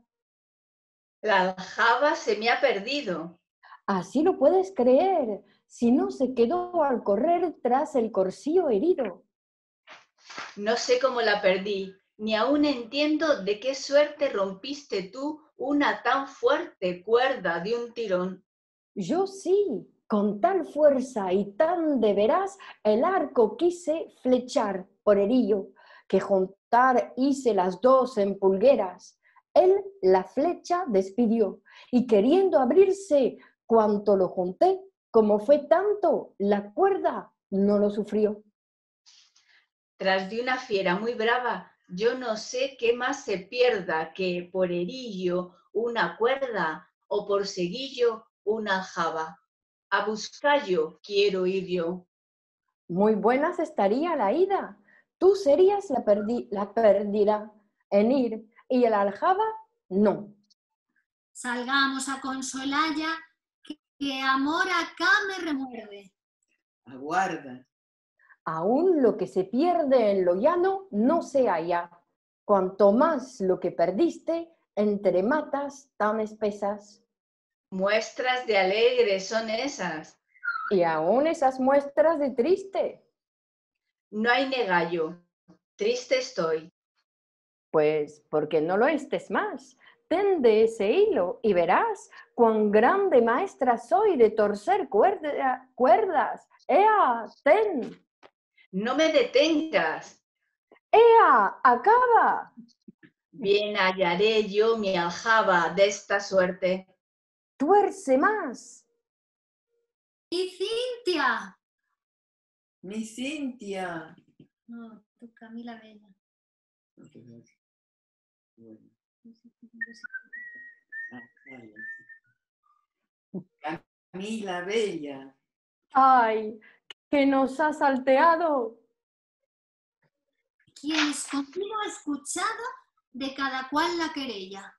La aljaba se me ha perdido. Así lo puedes creer, si no se quedó al correr tras el corcillo herido. No sé cómo la perdí, ni aún entiendo de qué suerte rompiste tú una tan fuerte cuerda de un tirón. Yo sí, con tal fuerza y tan de veras, el arco quise flechar por herillo, que juntar hice las dos en pulgueras. Él la flecha despidió, y queriendo abrirse cuanto lo junté, como fue tanto, la cuerda no lo sufrió. Tras de una fiera muy brava, yo no sé qué más se pierda que por herillo una cuerda o por seguillo una aljaba. A buscallo quiero ir yo. Muy buenas estaría la ida. Tú serías la perdida en ir, y el aljaba no. Salgamos a Consolalla, que amor acá me remuerde. Aguarda. Aún lo que se pierde en lo llano no se halla. Cuanto más lo que perdiste entre matas tan espesas. Muestras de alegre son esas. Y aún esas muestras de triste. No hay negallo. Triste estoy. Pues porque no lo estés más. Ten de ese hilo y verás cuán grande maestra soy de torcer cuerdas. ¡Ea, ten! No me detengas. ¡Ea, acaba! Bien hallaré yo mi aljaba de esta suerte. ¡Tuerce más! ¡Y Cintia! Mi Cintia. No, tú Camila Bella. Camila Bella. ¡Ay! ¿Que nos ha salteado? Quien escondido ha escuchado de cada cual la querella.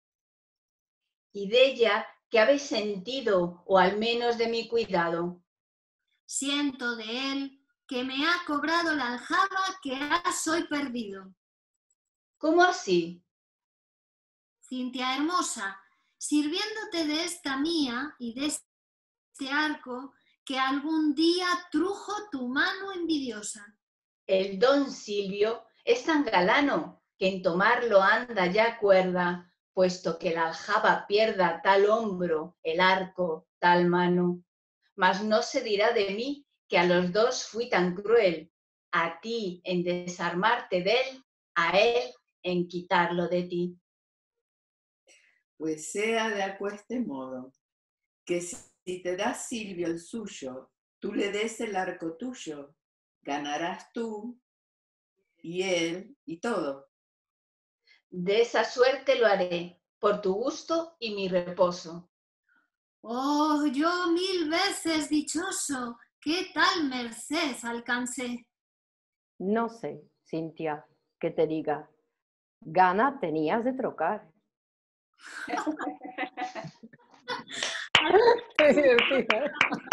Y de ella, ¿qué habéis sentido, o al menos de mi cuidado? Siento de él que me ha cobrado la aljaba que has hoy perdido. ¿Cómo así? Cintia hermosa, sirviéndote de esta mía y de este arco que algún día trujo tu mano envidiosa. El don Silvio es tan galano que en tomarlo anda ya cuerda, puesto que la aljaba pierda tal hombro, el arco, tal mano. Mas no se dirá de mí que a los dos fui tan cruel, a ti en desarmarte de él, a él en quitarlo de ti. Pues sea de acueste modo, que si te da Silvio el suyo, tú le des el arco tuyo, ganarás tú y él y todo. De esa suerte lo haré, por tu gusto y mi reposo. Oh, yo 1000 veces dichoso, ¿qué tal merced alcancé? No sé, Cintia, que te diga. Gana tenías de trocar. Qué divertido.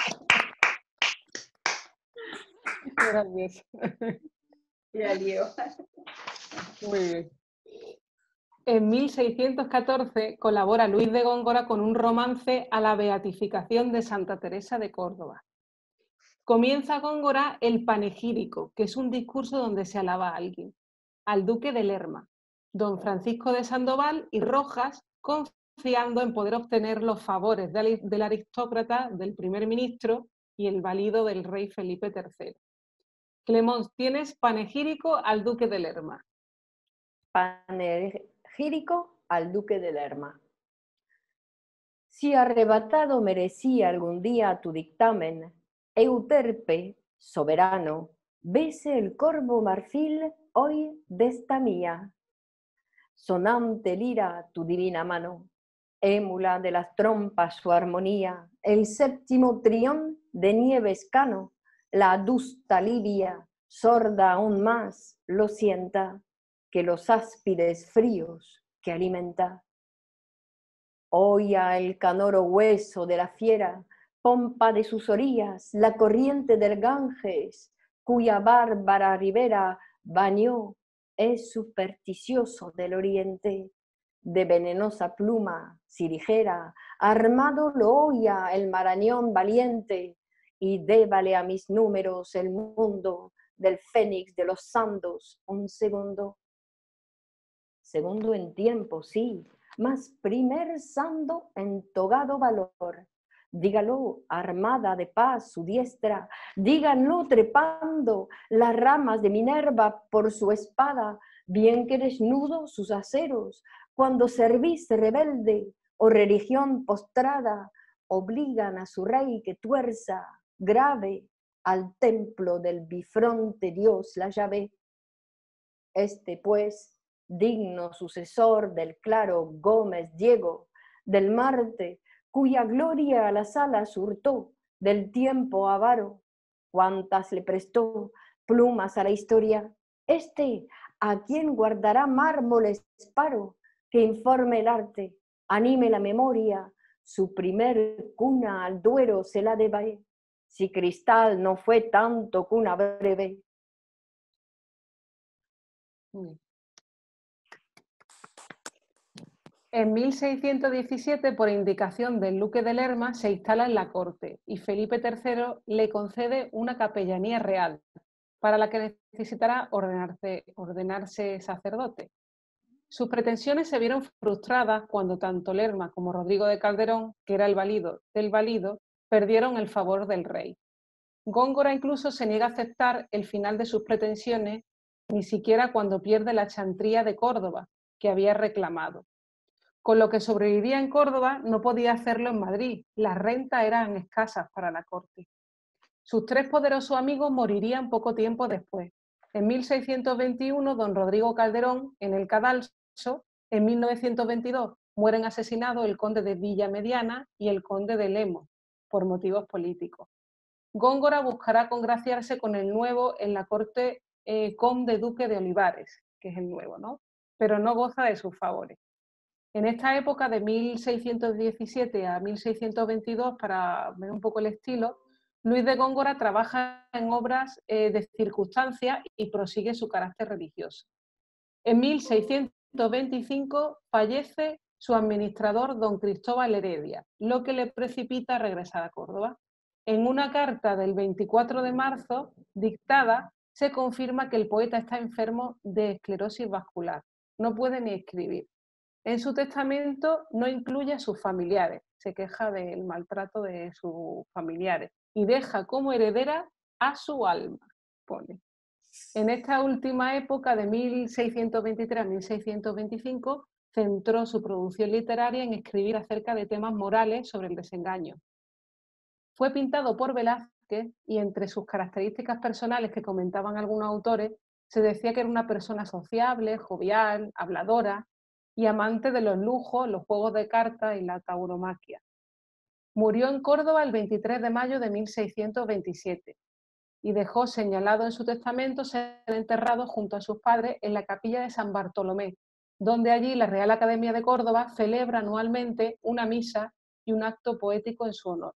Gracioso. Ya lío. Muy bien. En 1614 colabora Luis de Góngora con un romance a la beatificación de Santa Teresa de Córdoba. Comienza Góngora el panegírico, que es un discurso donde se alaba a alguien, al duque de Lerma, don Francisco de Sandoval y Rojas, confiando en poder obtener los favores del aristócrata, del primer ministro y el valido del rey Felipe III. Clemons, tienes panegírico al duque de Lerma. Panegírico al duque de Lerma. Si arrebatado merecía algún día tu dictamen, Euterpe, soberano, bese el corvo marfil hoy desta mía. Sonante lira tu divina mano, émula de las trompas su armonía, el séptimo trión de nieve escano, la adusta Libia, sorda aún más, lo sienta, que los áspides fríos que alimenta. Oya el canoro hueso de la fiera, pompa de sus orillas, la corriente del Ganges, cuya bárbara ribera bañó, es supersticioso del oriente. De venenosa pluma, si ligera, armado lo oya el marañón valiente, y débale a mis números el mundo del fénix de los santos un segundo. Segundo en tiempo, sí, mas primer sando en togado valor. Dígalo, armada de paz su diestra, díganlo trepando las ramas de Minerva por su espada, bien que desnudo sus aceros, cuando servís rebelde o religión postrada, obligan a su rey que tuerza, grave, al templo del bifronte Dios la llave. Este, pues, digno sucesor del claro Gómez Diego, del Marte, cuya gloria a las alas hurtó, del tiempo avaro, cuantas le prestó plumas a la historia, este, a quien guardará mármoles paro, que informe el arte, anime la memoria, su primer cuna al Duero se la debe, si cristal no fue tanto cuna breve. En 1617, por indicación del duque de Lerma, se instala en la corte y Felipe III le concede una capellanía real, para la que necesitará ordenarse sacerdote. Sus pretensiones se vieron frustradas cuando tanto Lerma como Rodrigo de Calderón, que era el valido del valido, perdieron el favor del rey. Góngora incluso se niega a aceptar el final de sus pretensiones, ni siquiera cuando pierde la chantría de Córdoba, que había reclamado. Con lo que sobrevivía en Córdoba, no podía hacerlo en Madrid. Las rentas eran escasas para la corte. Sus tres poderosos amigos morirían poco tiempo después. En 1621, don Rodrigo Calderón, en el cadalso, En 1922 mueren asesinados el conde de Villamediana y el conde de Lemos, por motivos políticos. Góngora buscará congraciarse con el nuevo en la corte conde duque de Olivares, que es el nuevo, ¿no? Pero no goza de sus favores. En esta época, de 1617 a 1622, para ver un poco el estilo, Luis de Góngora trabaja en obras de circunstancia y prosigue su carácter religioso. En 1625 fallece su administrador, don Cristóbal Heredia, lo que le precipita a regresar a Córdoba. En una carta del 24 de marzo, dictada, se confirma que el poeta está enfermo de esclerosis vascular. No puede ni escribir. En su testamento no incluye a sus familiares, se queja del maltrato de sus familiares y deja como heredera a su alma, pone. En esta última época, de 1623 a 1625, centró su producción literaria en escribir acerca de temas morales sobre el desengaño. Fue pintado por Velázquez y entre sus características personales que comentaban algunos autores, se decía que era una persona sociable, jovial, habladora y amante de los lujos, los juegos de cartas y la tauromaquia. Murió en Córdoba el 23 de mayo de 1627 y dejó señalado en su testamento ser enterrado junto a sus padres en la capilla de San Bartolomé, donde allí la Real Academia de Córdoba celebra anualmente una misa y un acto poético en su honor.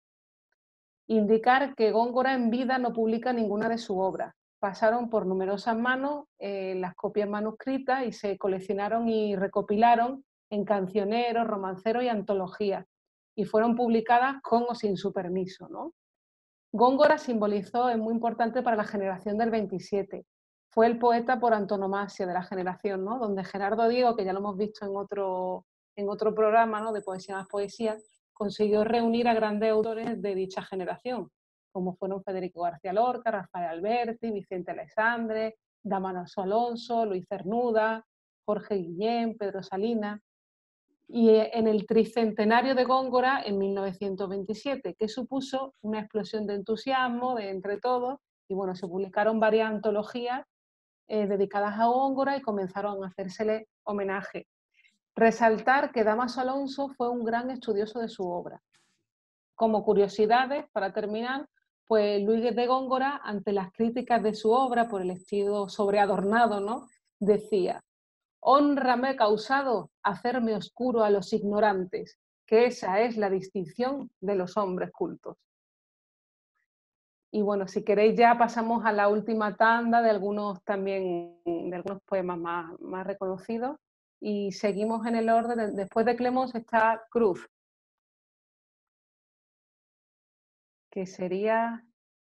Indicar que Góngora en vida no publica ninguna de sus obras. Pasaron por numerosas manos las copias manuscritas y se coleccionaron y recopilaron en cancioneros, romanceros y antologías, y fueron publicadas con o sin su permiso, ¿no? Góngora simbolizó, es muy importante para la generación del 27. Fue el poeta por antonomasia de la generación, ¿no? Donde Gerardo Diego, que ya lo hemos visto en otro programa, ¿no? De Poesía más Poesía, consiguió reunir a grandes autores de dicha generación, como fueron Federico García Lorca, Rafael Alberti, Vicente Aleixandre, Dámaso Alonso, Luis Cernuda, Jorge Guillén, Pedro Salinas. Y en el tricentenario de Góngora en 1927, que supuso una explosión de entusiasmo de entre todos, y bueno, se publicaron varias antologías dedicadas a Góngora y comenzaron a hacérsele homenaje. Resaltar que Dámaso Alonso fue un gran estudioso de su obra. Como curiosidades, para terminar, pues Luis de Góngora, ante las críticas de su obra por el estilo sobreadornado, ¿no?, decía: honra me ha causado hacerme oscuro a los ignorantes, que esa es la distinción de los hombres cultos. Y bueno, si queréis ya pasamos a la última tanda de algunos poemas más reconocidos y seguimos en el orden. Después de Clemons está Cruz, que sería...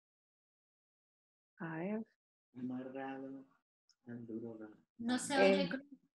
A ver... No se oye.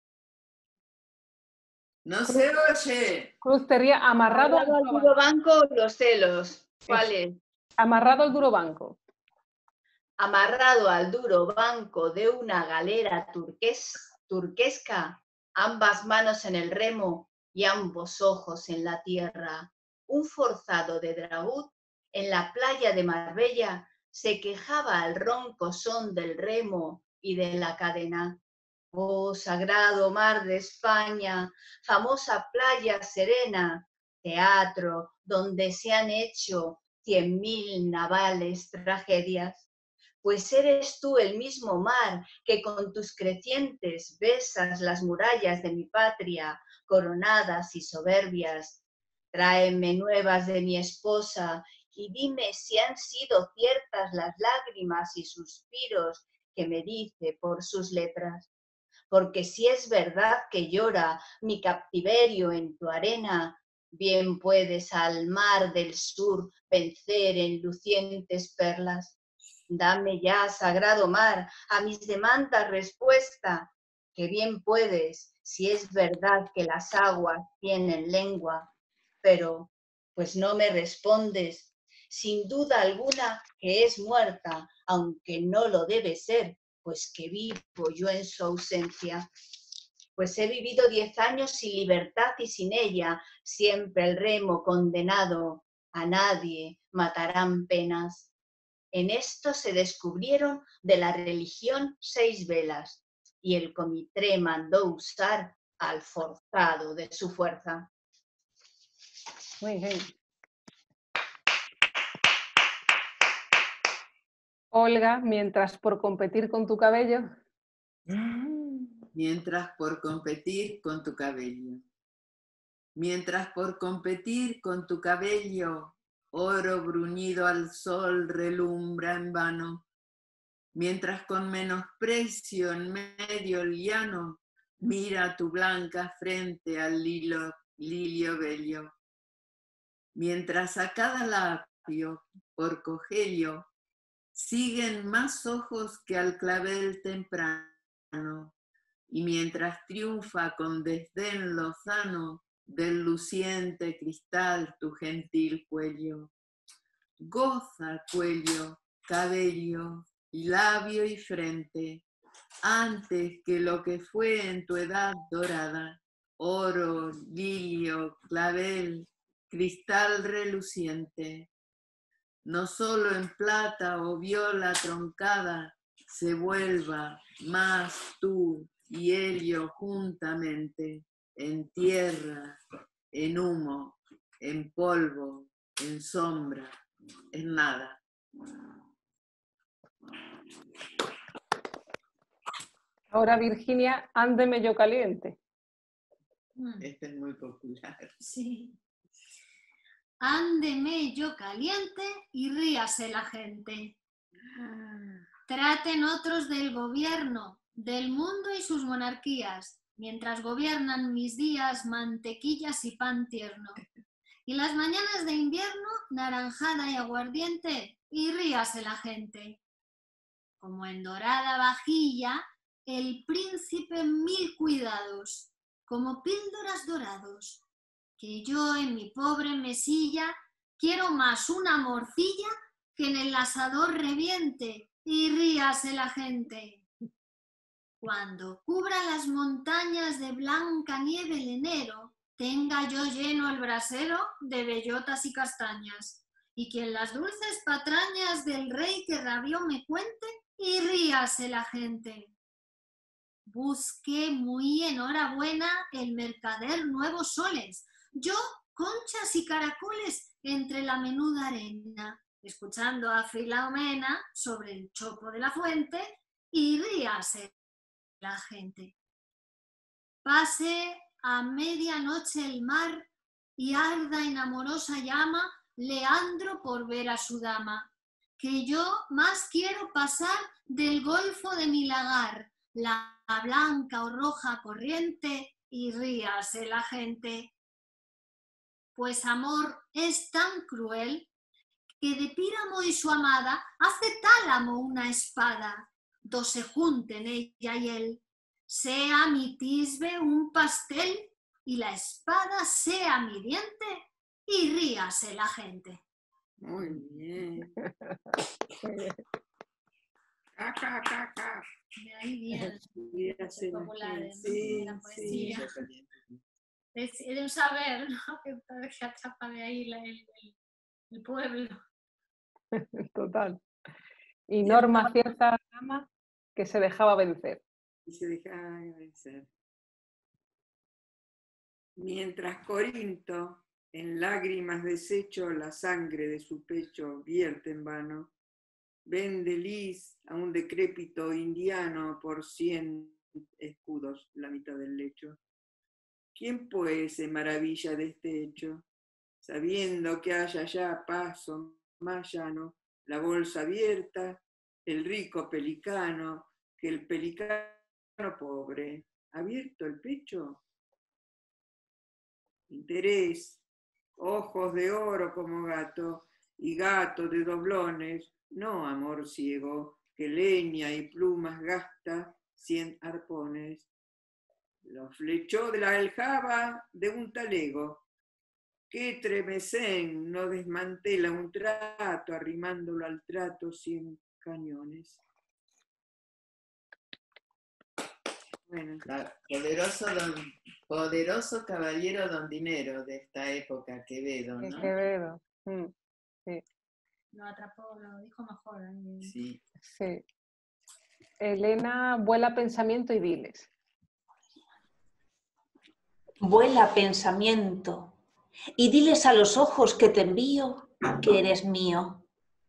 No se oye. Cruz sería amarrado al duro banco, los celos. ¿Cuál es? Amarrado al duro banco. Amarrado al duro banco de una galera turquesca, ambas manos en el remo y ambos ojos en la tierra, un forzado de dragud en la playa de Marbella se quejaba al ronco son del remo y de la cadena. Oh, sagrado mar de España, famosa playa serena, teatro donde se han hecho 100.000 navales tragedias. Pues eres tú el mismo mar que con tus crecientes besas las murallas de mi patria, coronadas y soberbias. Tráeme nuevas de mi esposa y dime si han sido ciertas las lágrimas y suspiros que me dice por sus letras. Porque si es verdad que llora mi captiverio en tu arena, bien puedes al mar del sur vencer en lucientes perlas. Dame ya, sagrado mar, a mis demandas respuesta, que bien puedes, si es verdad que las aguas tienen lengua, pero pues no me respondes, sin duda alguna que es muerta, aunque no lo debe ser, pues que vivo yo en su ausencia. Pues he vivido 10 años sin libertad y sin ella, siempre el remo condenado, a nadie matarán penas. En esto se descubrieron de la religión 6 velas, y el comitré mandó usar al forzado de su fuerza. Muy bien. Olga, mientras por competir con tu cabello. Mientras por competir con tu cabello. Mientras por competir con tu cabello, oro bruñido al sol relumbra en vano. Mientras con menosprecio en medio llano, mira tu blanca frente al lilio bello. Mientras a cada labio, por cogello, siguen más ojos que al clavel temprano, y mientras triunfa con desdén lozano del luciente cristal tu gentil cuello. Goza, cuello, cabello, y labio y frente, antes que lo que fue en tu edad dorada, oro, lilio, clavel, cristal reluciente. No solo en plata o viola troncada se vuelva más tú y helio juntamente, en tierra, en humo, en polvo, en sombra, en nada. Ahora, Virginia, ándeme yo caliente. Este es muy popular. Sí. Ándeme yo caliente y ríase la gente. Traten otros del gobierno, del mundo y sus monarquías, mientras gobiernan mis días mantequillas y pan tierno. Y las mañanas de invierno, naranjada y aguardiente, y ríase la gente. Como en dorada vajilla, el príncipe mil cuidados, como píldoras dorados, que yo en mi pobre mesilla quiero más una morcilla que en el asador reviente, y ríase la gente. Cuando cubra las montañas de blanca nieve el enero, tenga yo lleno el brasero de bellotas y castañas, y quien las dulces patrañas del rey que rabió me cuente, y ríase la gente. Busqué muy enhorabuena el mercader nuevos soles, yo conchas y caracoles entre la menuda arena, escuchando a Filomena sobre el chopo de la fuente, y ríase la gente. Pase a medianoche el mar y arda en amorosa llama Leandro por ver a su dama, que yo más quiero pasar del golfo de mi lagar, la blanca o roja corriente, y ríase la gente. Pues amor es tan cruel que de Píramo y su amada hace Tálamo una espada, do se junten ella y él. Sea mi tisbe un pastel y la espada sea mi diente, y ríase la gente. Muy bien. De ahí vienen los populares, ¿no? Sí, La poesía. sí. Es de un saber, ¿no? Que atrapa de ahí el pueblo. Total. Y Norma cierta dama que se dejaba vencer. Y se dejaba vencer. Mientras Corinto, en lágrimas deshecho, la sangre de su pecho vierte en vano, vende lis a un decrépito indiano por 100 escudos, la mitad del lecho. ¿Quién pues se maravilla de este hecho? Sabiendo que haya ya paso más llano, la bolsa abierta, el rico pelicano, que el pelicano pobre, abierto el pecho. Interés, ojos de oro como gato, y gato de doblones, no amor ciego, que leña y plumas gasta 100 arpones. Lo flechó de la aljaba de un talego, que Tremecén no desmantela un trato arrimándolo al trato 100 cañones. Bueno. Poderoso caballero don Dinero de esta época, Quevedo, ¿no? Quevedo. Sí. Lo atrapó, lo dijo mejor. Sí. Sí. Elena, vuela pensamiento y diles. Vuela, pensamiento, y diles a los ojos que te envío que eres mío.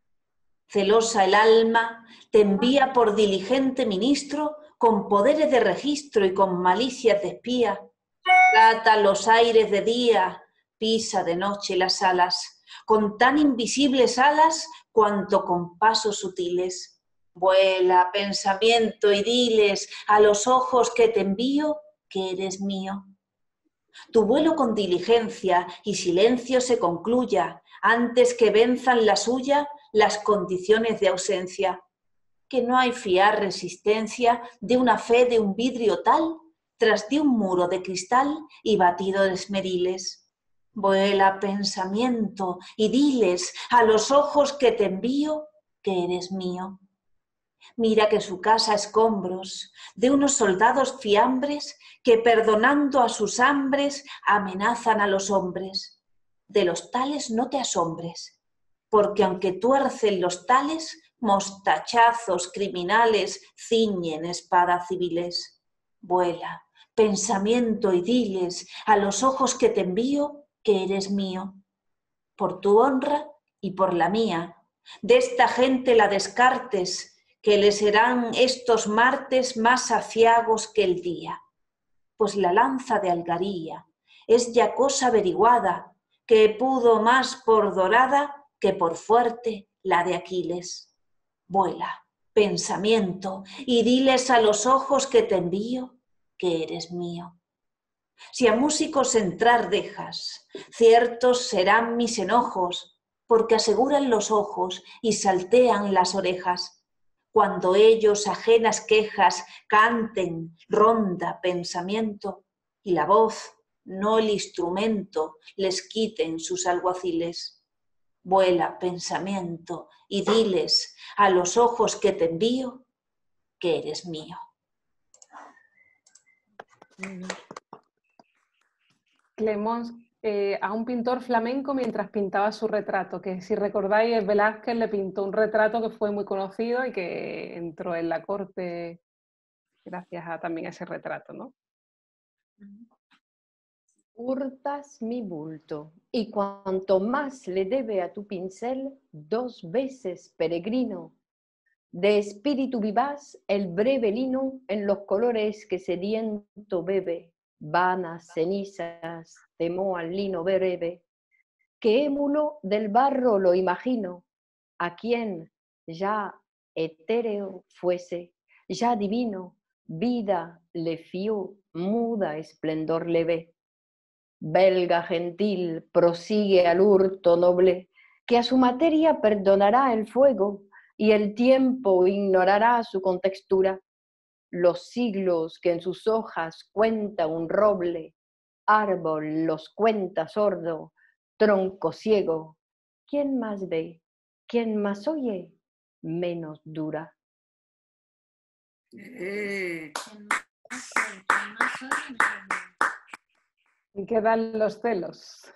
Celosa el alma te envía por diligente ministro, con poderes de registro y con malicias de espía. Trata los aires de día, pisa de noche las alas, con tan invisibles alas cuanto con pasos sutiles. Vuela, pensamiento, y diles a los ojos que te envío que eres mío. Tu vuelo con diligencia y silencio se concluya, antes que venzan la suya las condiciones de ausencia. Que no hay fiar resistencia de una fe de un vidrio tal, tras de un muro de cristal y batido de esmeriles. Vuela, pensamiento, y diles a los ojos que te envío que eres mío. Mira que su casa escombros de unos soldados fiambres que perdonando a sus hambres amenazan a los hombres. De los tales no te asombres, porque aunque tuercen los tales, mostachazos criminales ciñen espadas civiles. Vuela, pensamiento, y diles a los ojos que te envío que eres mío. Por tu honra y por la mía, de esta gente la descartes, que les serán estos martes más aciagos que el día. Pues la lanza de Algaría es ya cosa averiguada, que pudo más por dorada que por fuerte la de Aquiles. Vuela, pensamiento, y diles a los ojos que te envío que eres mío. Si a músicos entrar dejas, ciertos serán mis enojos, porque aseguran los ojos y saltean las orejas. Cuando ellos ajenas quejas canten, ronda pensamiento, y la voz, no el instrumento, les quiten sus alguaciles. Vuela, pensamiento, y diles a los ojos que te envío que eres mío. Clemons a un pintor flamenco mientras pintaba su retrato, que si recordáis, Velázquez le pintó un retrato que fue muy conocido y que entró en la corte gracias a también a ese retrato, ¿no? Hurtas mi bulto, y cuanto más le debe a tu pincel, 2 veces peregrino. De espíritu vivaz el breve lino en los colores que sediento bebe, vanas cenizas temo al lino breve, que émulo del barro lo imagino, a quien ya etéreo fuese, ya divino, vida le fió, muda esplendor le ve. Belga gentil prosigue al hurto noble, que a su materia perdonará el fuego, y el tiempo ignorará su contextura. Los siglos que en sus hojas cuenta un roble, árbol los cuenta sordo, tronco ciego. ¿Quién más ve? ¿Quién más oye? Menos dura. ¿Y qué dan los celos?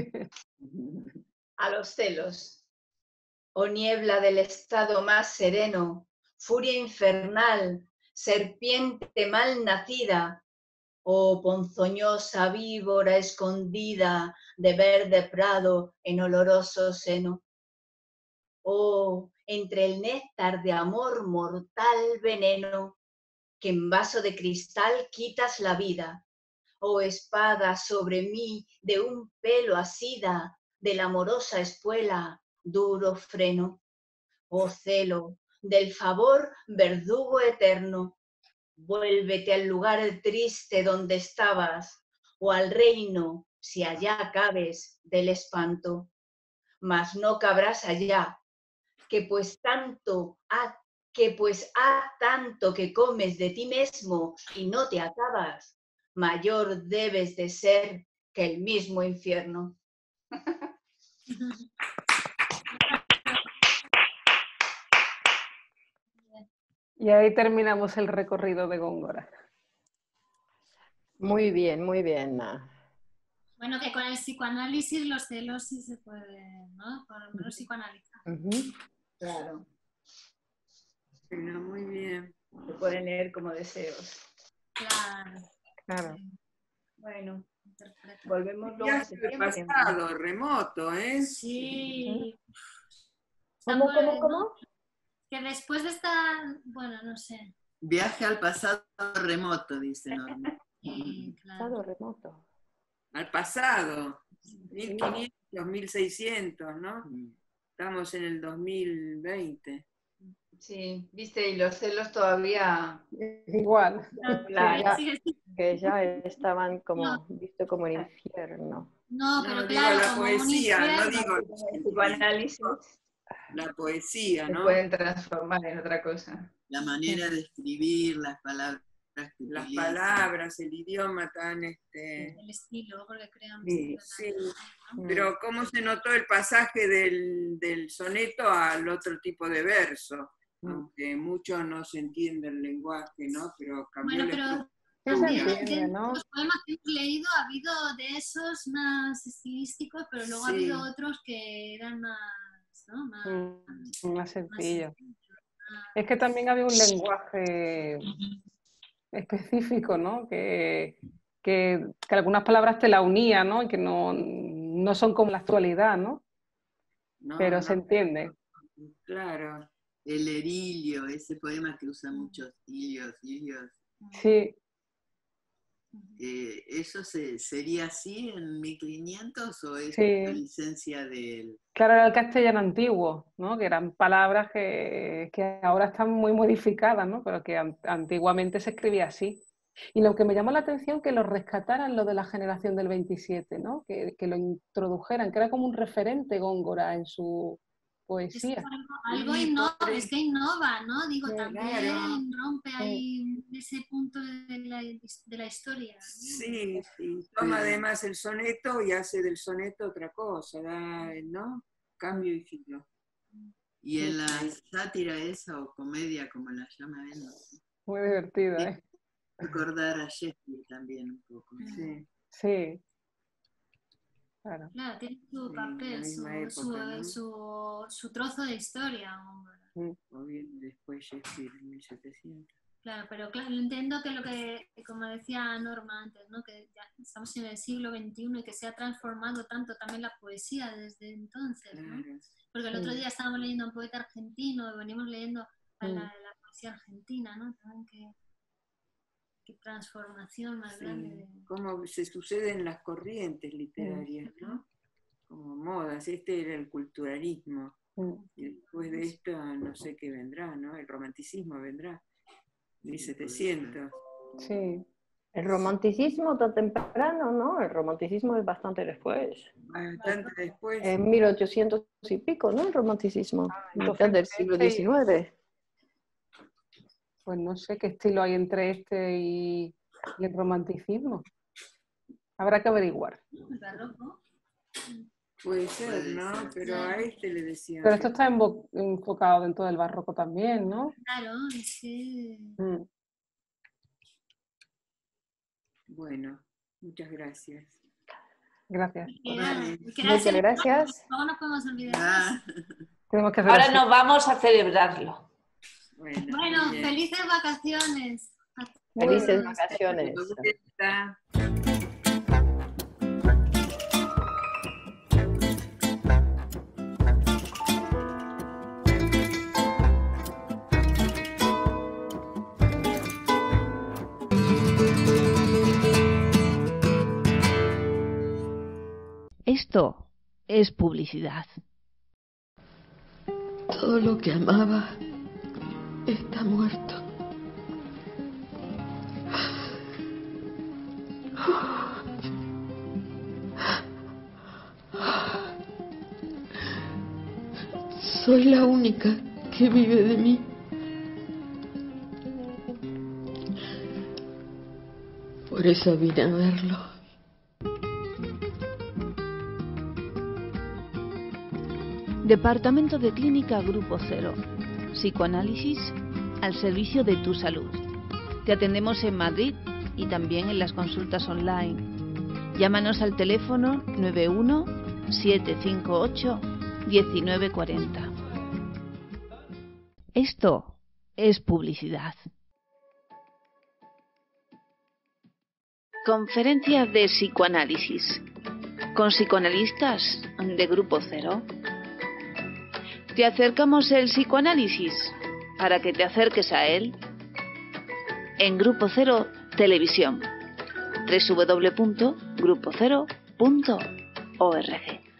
A los celos. Oh niebla del estado más sereno, furia infernal, serpiente mal nacida, oh ponzoñosa víbora escondida de verde prado en oloroso seno. Oh, entre el néctar de amor mortal veneno, que en vaso de cristal quitas la vida. Oh espada sobre mí de un pelo asida, de la amorosa espuela, duro freno. Oh celo, del favor verdugo eterno, vuélvete al lugar triste donde estabas, o al reino, si allá cabes, del espanto. Mas no cabrás allá, que pues ha tanto que comes de ti mismo y no te acabas, mayor debes de ser que el mismo infierno. Y ahí terminamos el recorrido de Góngora. Muy bien, muy bien. Bueno, que con el psicoanálisis los celos sí se pueden, ¿no? Por lo menos psicoanalizar. Claro. Bueno, muy bien. Se pueden leer como deseos. Claro. Claro. Bueno. Volvemos luego en Viaje al septiembre. pasado, remoto, ¿eh? Sí. ¿Cómo? Que después de esta, bueno, no sé. Viaje al pasado remoto, dice Norma. Claro. Pasado remoto. Al pasado, 1500, 1600, ¿no? Estamos en el 2020. Sí, viste, y los celos todavía... Igual. Claro. Que ya estaban como visto como el infierno. No, No, pero digo claro, la como poesía, un no infierno. digo El psicoanálisis la poesía, se ¿no? pueden transformar en otra cosa. La manera de escribir, las palabras que Las utilizan. palabras, el idioma tan... El estilo, porque crean un Sí, estilo Sí, ¿no? pero cómo se notó el pasaje del soneto al otro tipo de verso, aunque mucho no se entiende el lenguaje, ¿no? Pero cambió Bueno, la pero estructura. también entiende, dentro ¿no? de los poemas que hemos leído ha habido de esos más estilísticos, pero luego ha Sí. habido otros que eran más, ¿no? Más sencillo. sencillos, Es que también había un lenguaje específico, ¿no? Que algunas palabras te la unían, ¿no? Y que no son como la actualidad, ¿no? No, Pero no, se entiende. claro. El erilio, ese poema que usa muchos hilios. Sí, ¿Eso sería así en 1500 o es Sí. una licencia del...? claro, era el castellano antiguo, ¿no? Que eran palabras que ahora están muy modificadas, ¿no? Pero que antiguamente se escribía así. Y lo que me llamó la atención que lo rescataran lo de la generación del 27, ¿no? Que lo introdujeran, que era como un referente Góngora en su poesía. algo Sí, innova, pobre. es que innova, ¿no? Digo, Sí, también claro. rompe ahí ese punto de la historia. ¿no? Sí, sí. Toma además el soneto y hace del soneto otra cosa, ¿no? Cambio y giro. Y en la sátira esa o comedia, como la llama él, no sé. Muy divertida, ¿eh? Recordar a Shakespeare también un poco. Sí. Sí. Claro. Claro, tiene su Sí, papel, la misma época, ¿no? su trozo de historia. Góngora. O bien después Shakespeare en 1700. Claro, pero claro, yo entiendo que lo que, como decía Norma antes, ¿no? Que ya estamos en el siglo XXI y que se ha transformado tanto también la poesía desde entonces, ¿no? Claro. Porque el otro día estábamos leyendo a un poeta argentino y venimos leyendo a la poesía argentina, ¿no? También qué transformación más grande. Cómo se suceden las corrientes literarias, ¿no? Como modas. Este era el culturalismo. Y después de esto no sé qué vendrá, ¿no? El romanticismo vendrá. 1700. Sí. El romanticismo tan temprano, ¿no? El romanticismo es bastante después. Bastante después. En 1800 y pico, ¿no? El romanticismo. entonces Mitad del siglo este- XIX. Pues no sé qué estilo hay entre este y el romanticismo. Habrá que averiguar. El barroco. Puede ser, ¿no? Pero a este le decían. Pero esto está enfocado dentro del barroco también, ¿no? Claro, es que... Bueno, muchas gracias. Gracias. Muchas gracias. Luego nos podemos olvidar. Tenemos que hacer Ahora así. nos vamos a celebrarlo. Bueno, bien. felices vacaciones. Felices vacaciones. Está. Esto es publicidad. Todo lo que amaba está muerto. Soy la única que vive de mí. Por eso vine a verlo. Departamento de Clínica Grupo Cero. Psicoanálisis al servicio de tu salud. Te atendemos en Madrid y también en las consultas online. Llámanos al teléfono 91 758 1940. Esto es publicidad. Conferencias de psicoanálisis con psicoanalistas de Grupo Cero. Te acercamos el psicoanálisis para que te acerques a él en Grupo Cero Televisión, www.grupocero.org.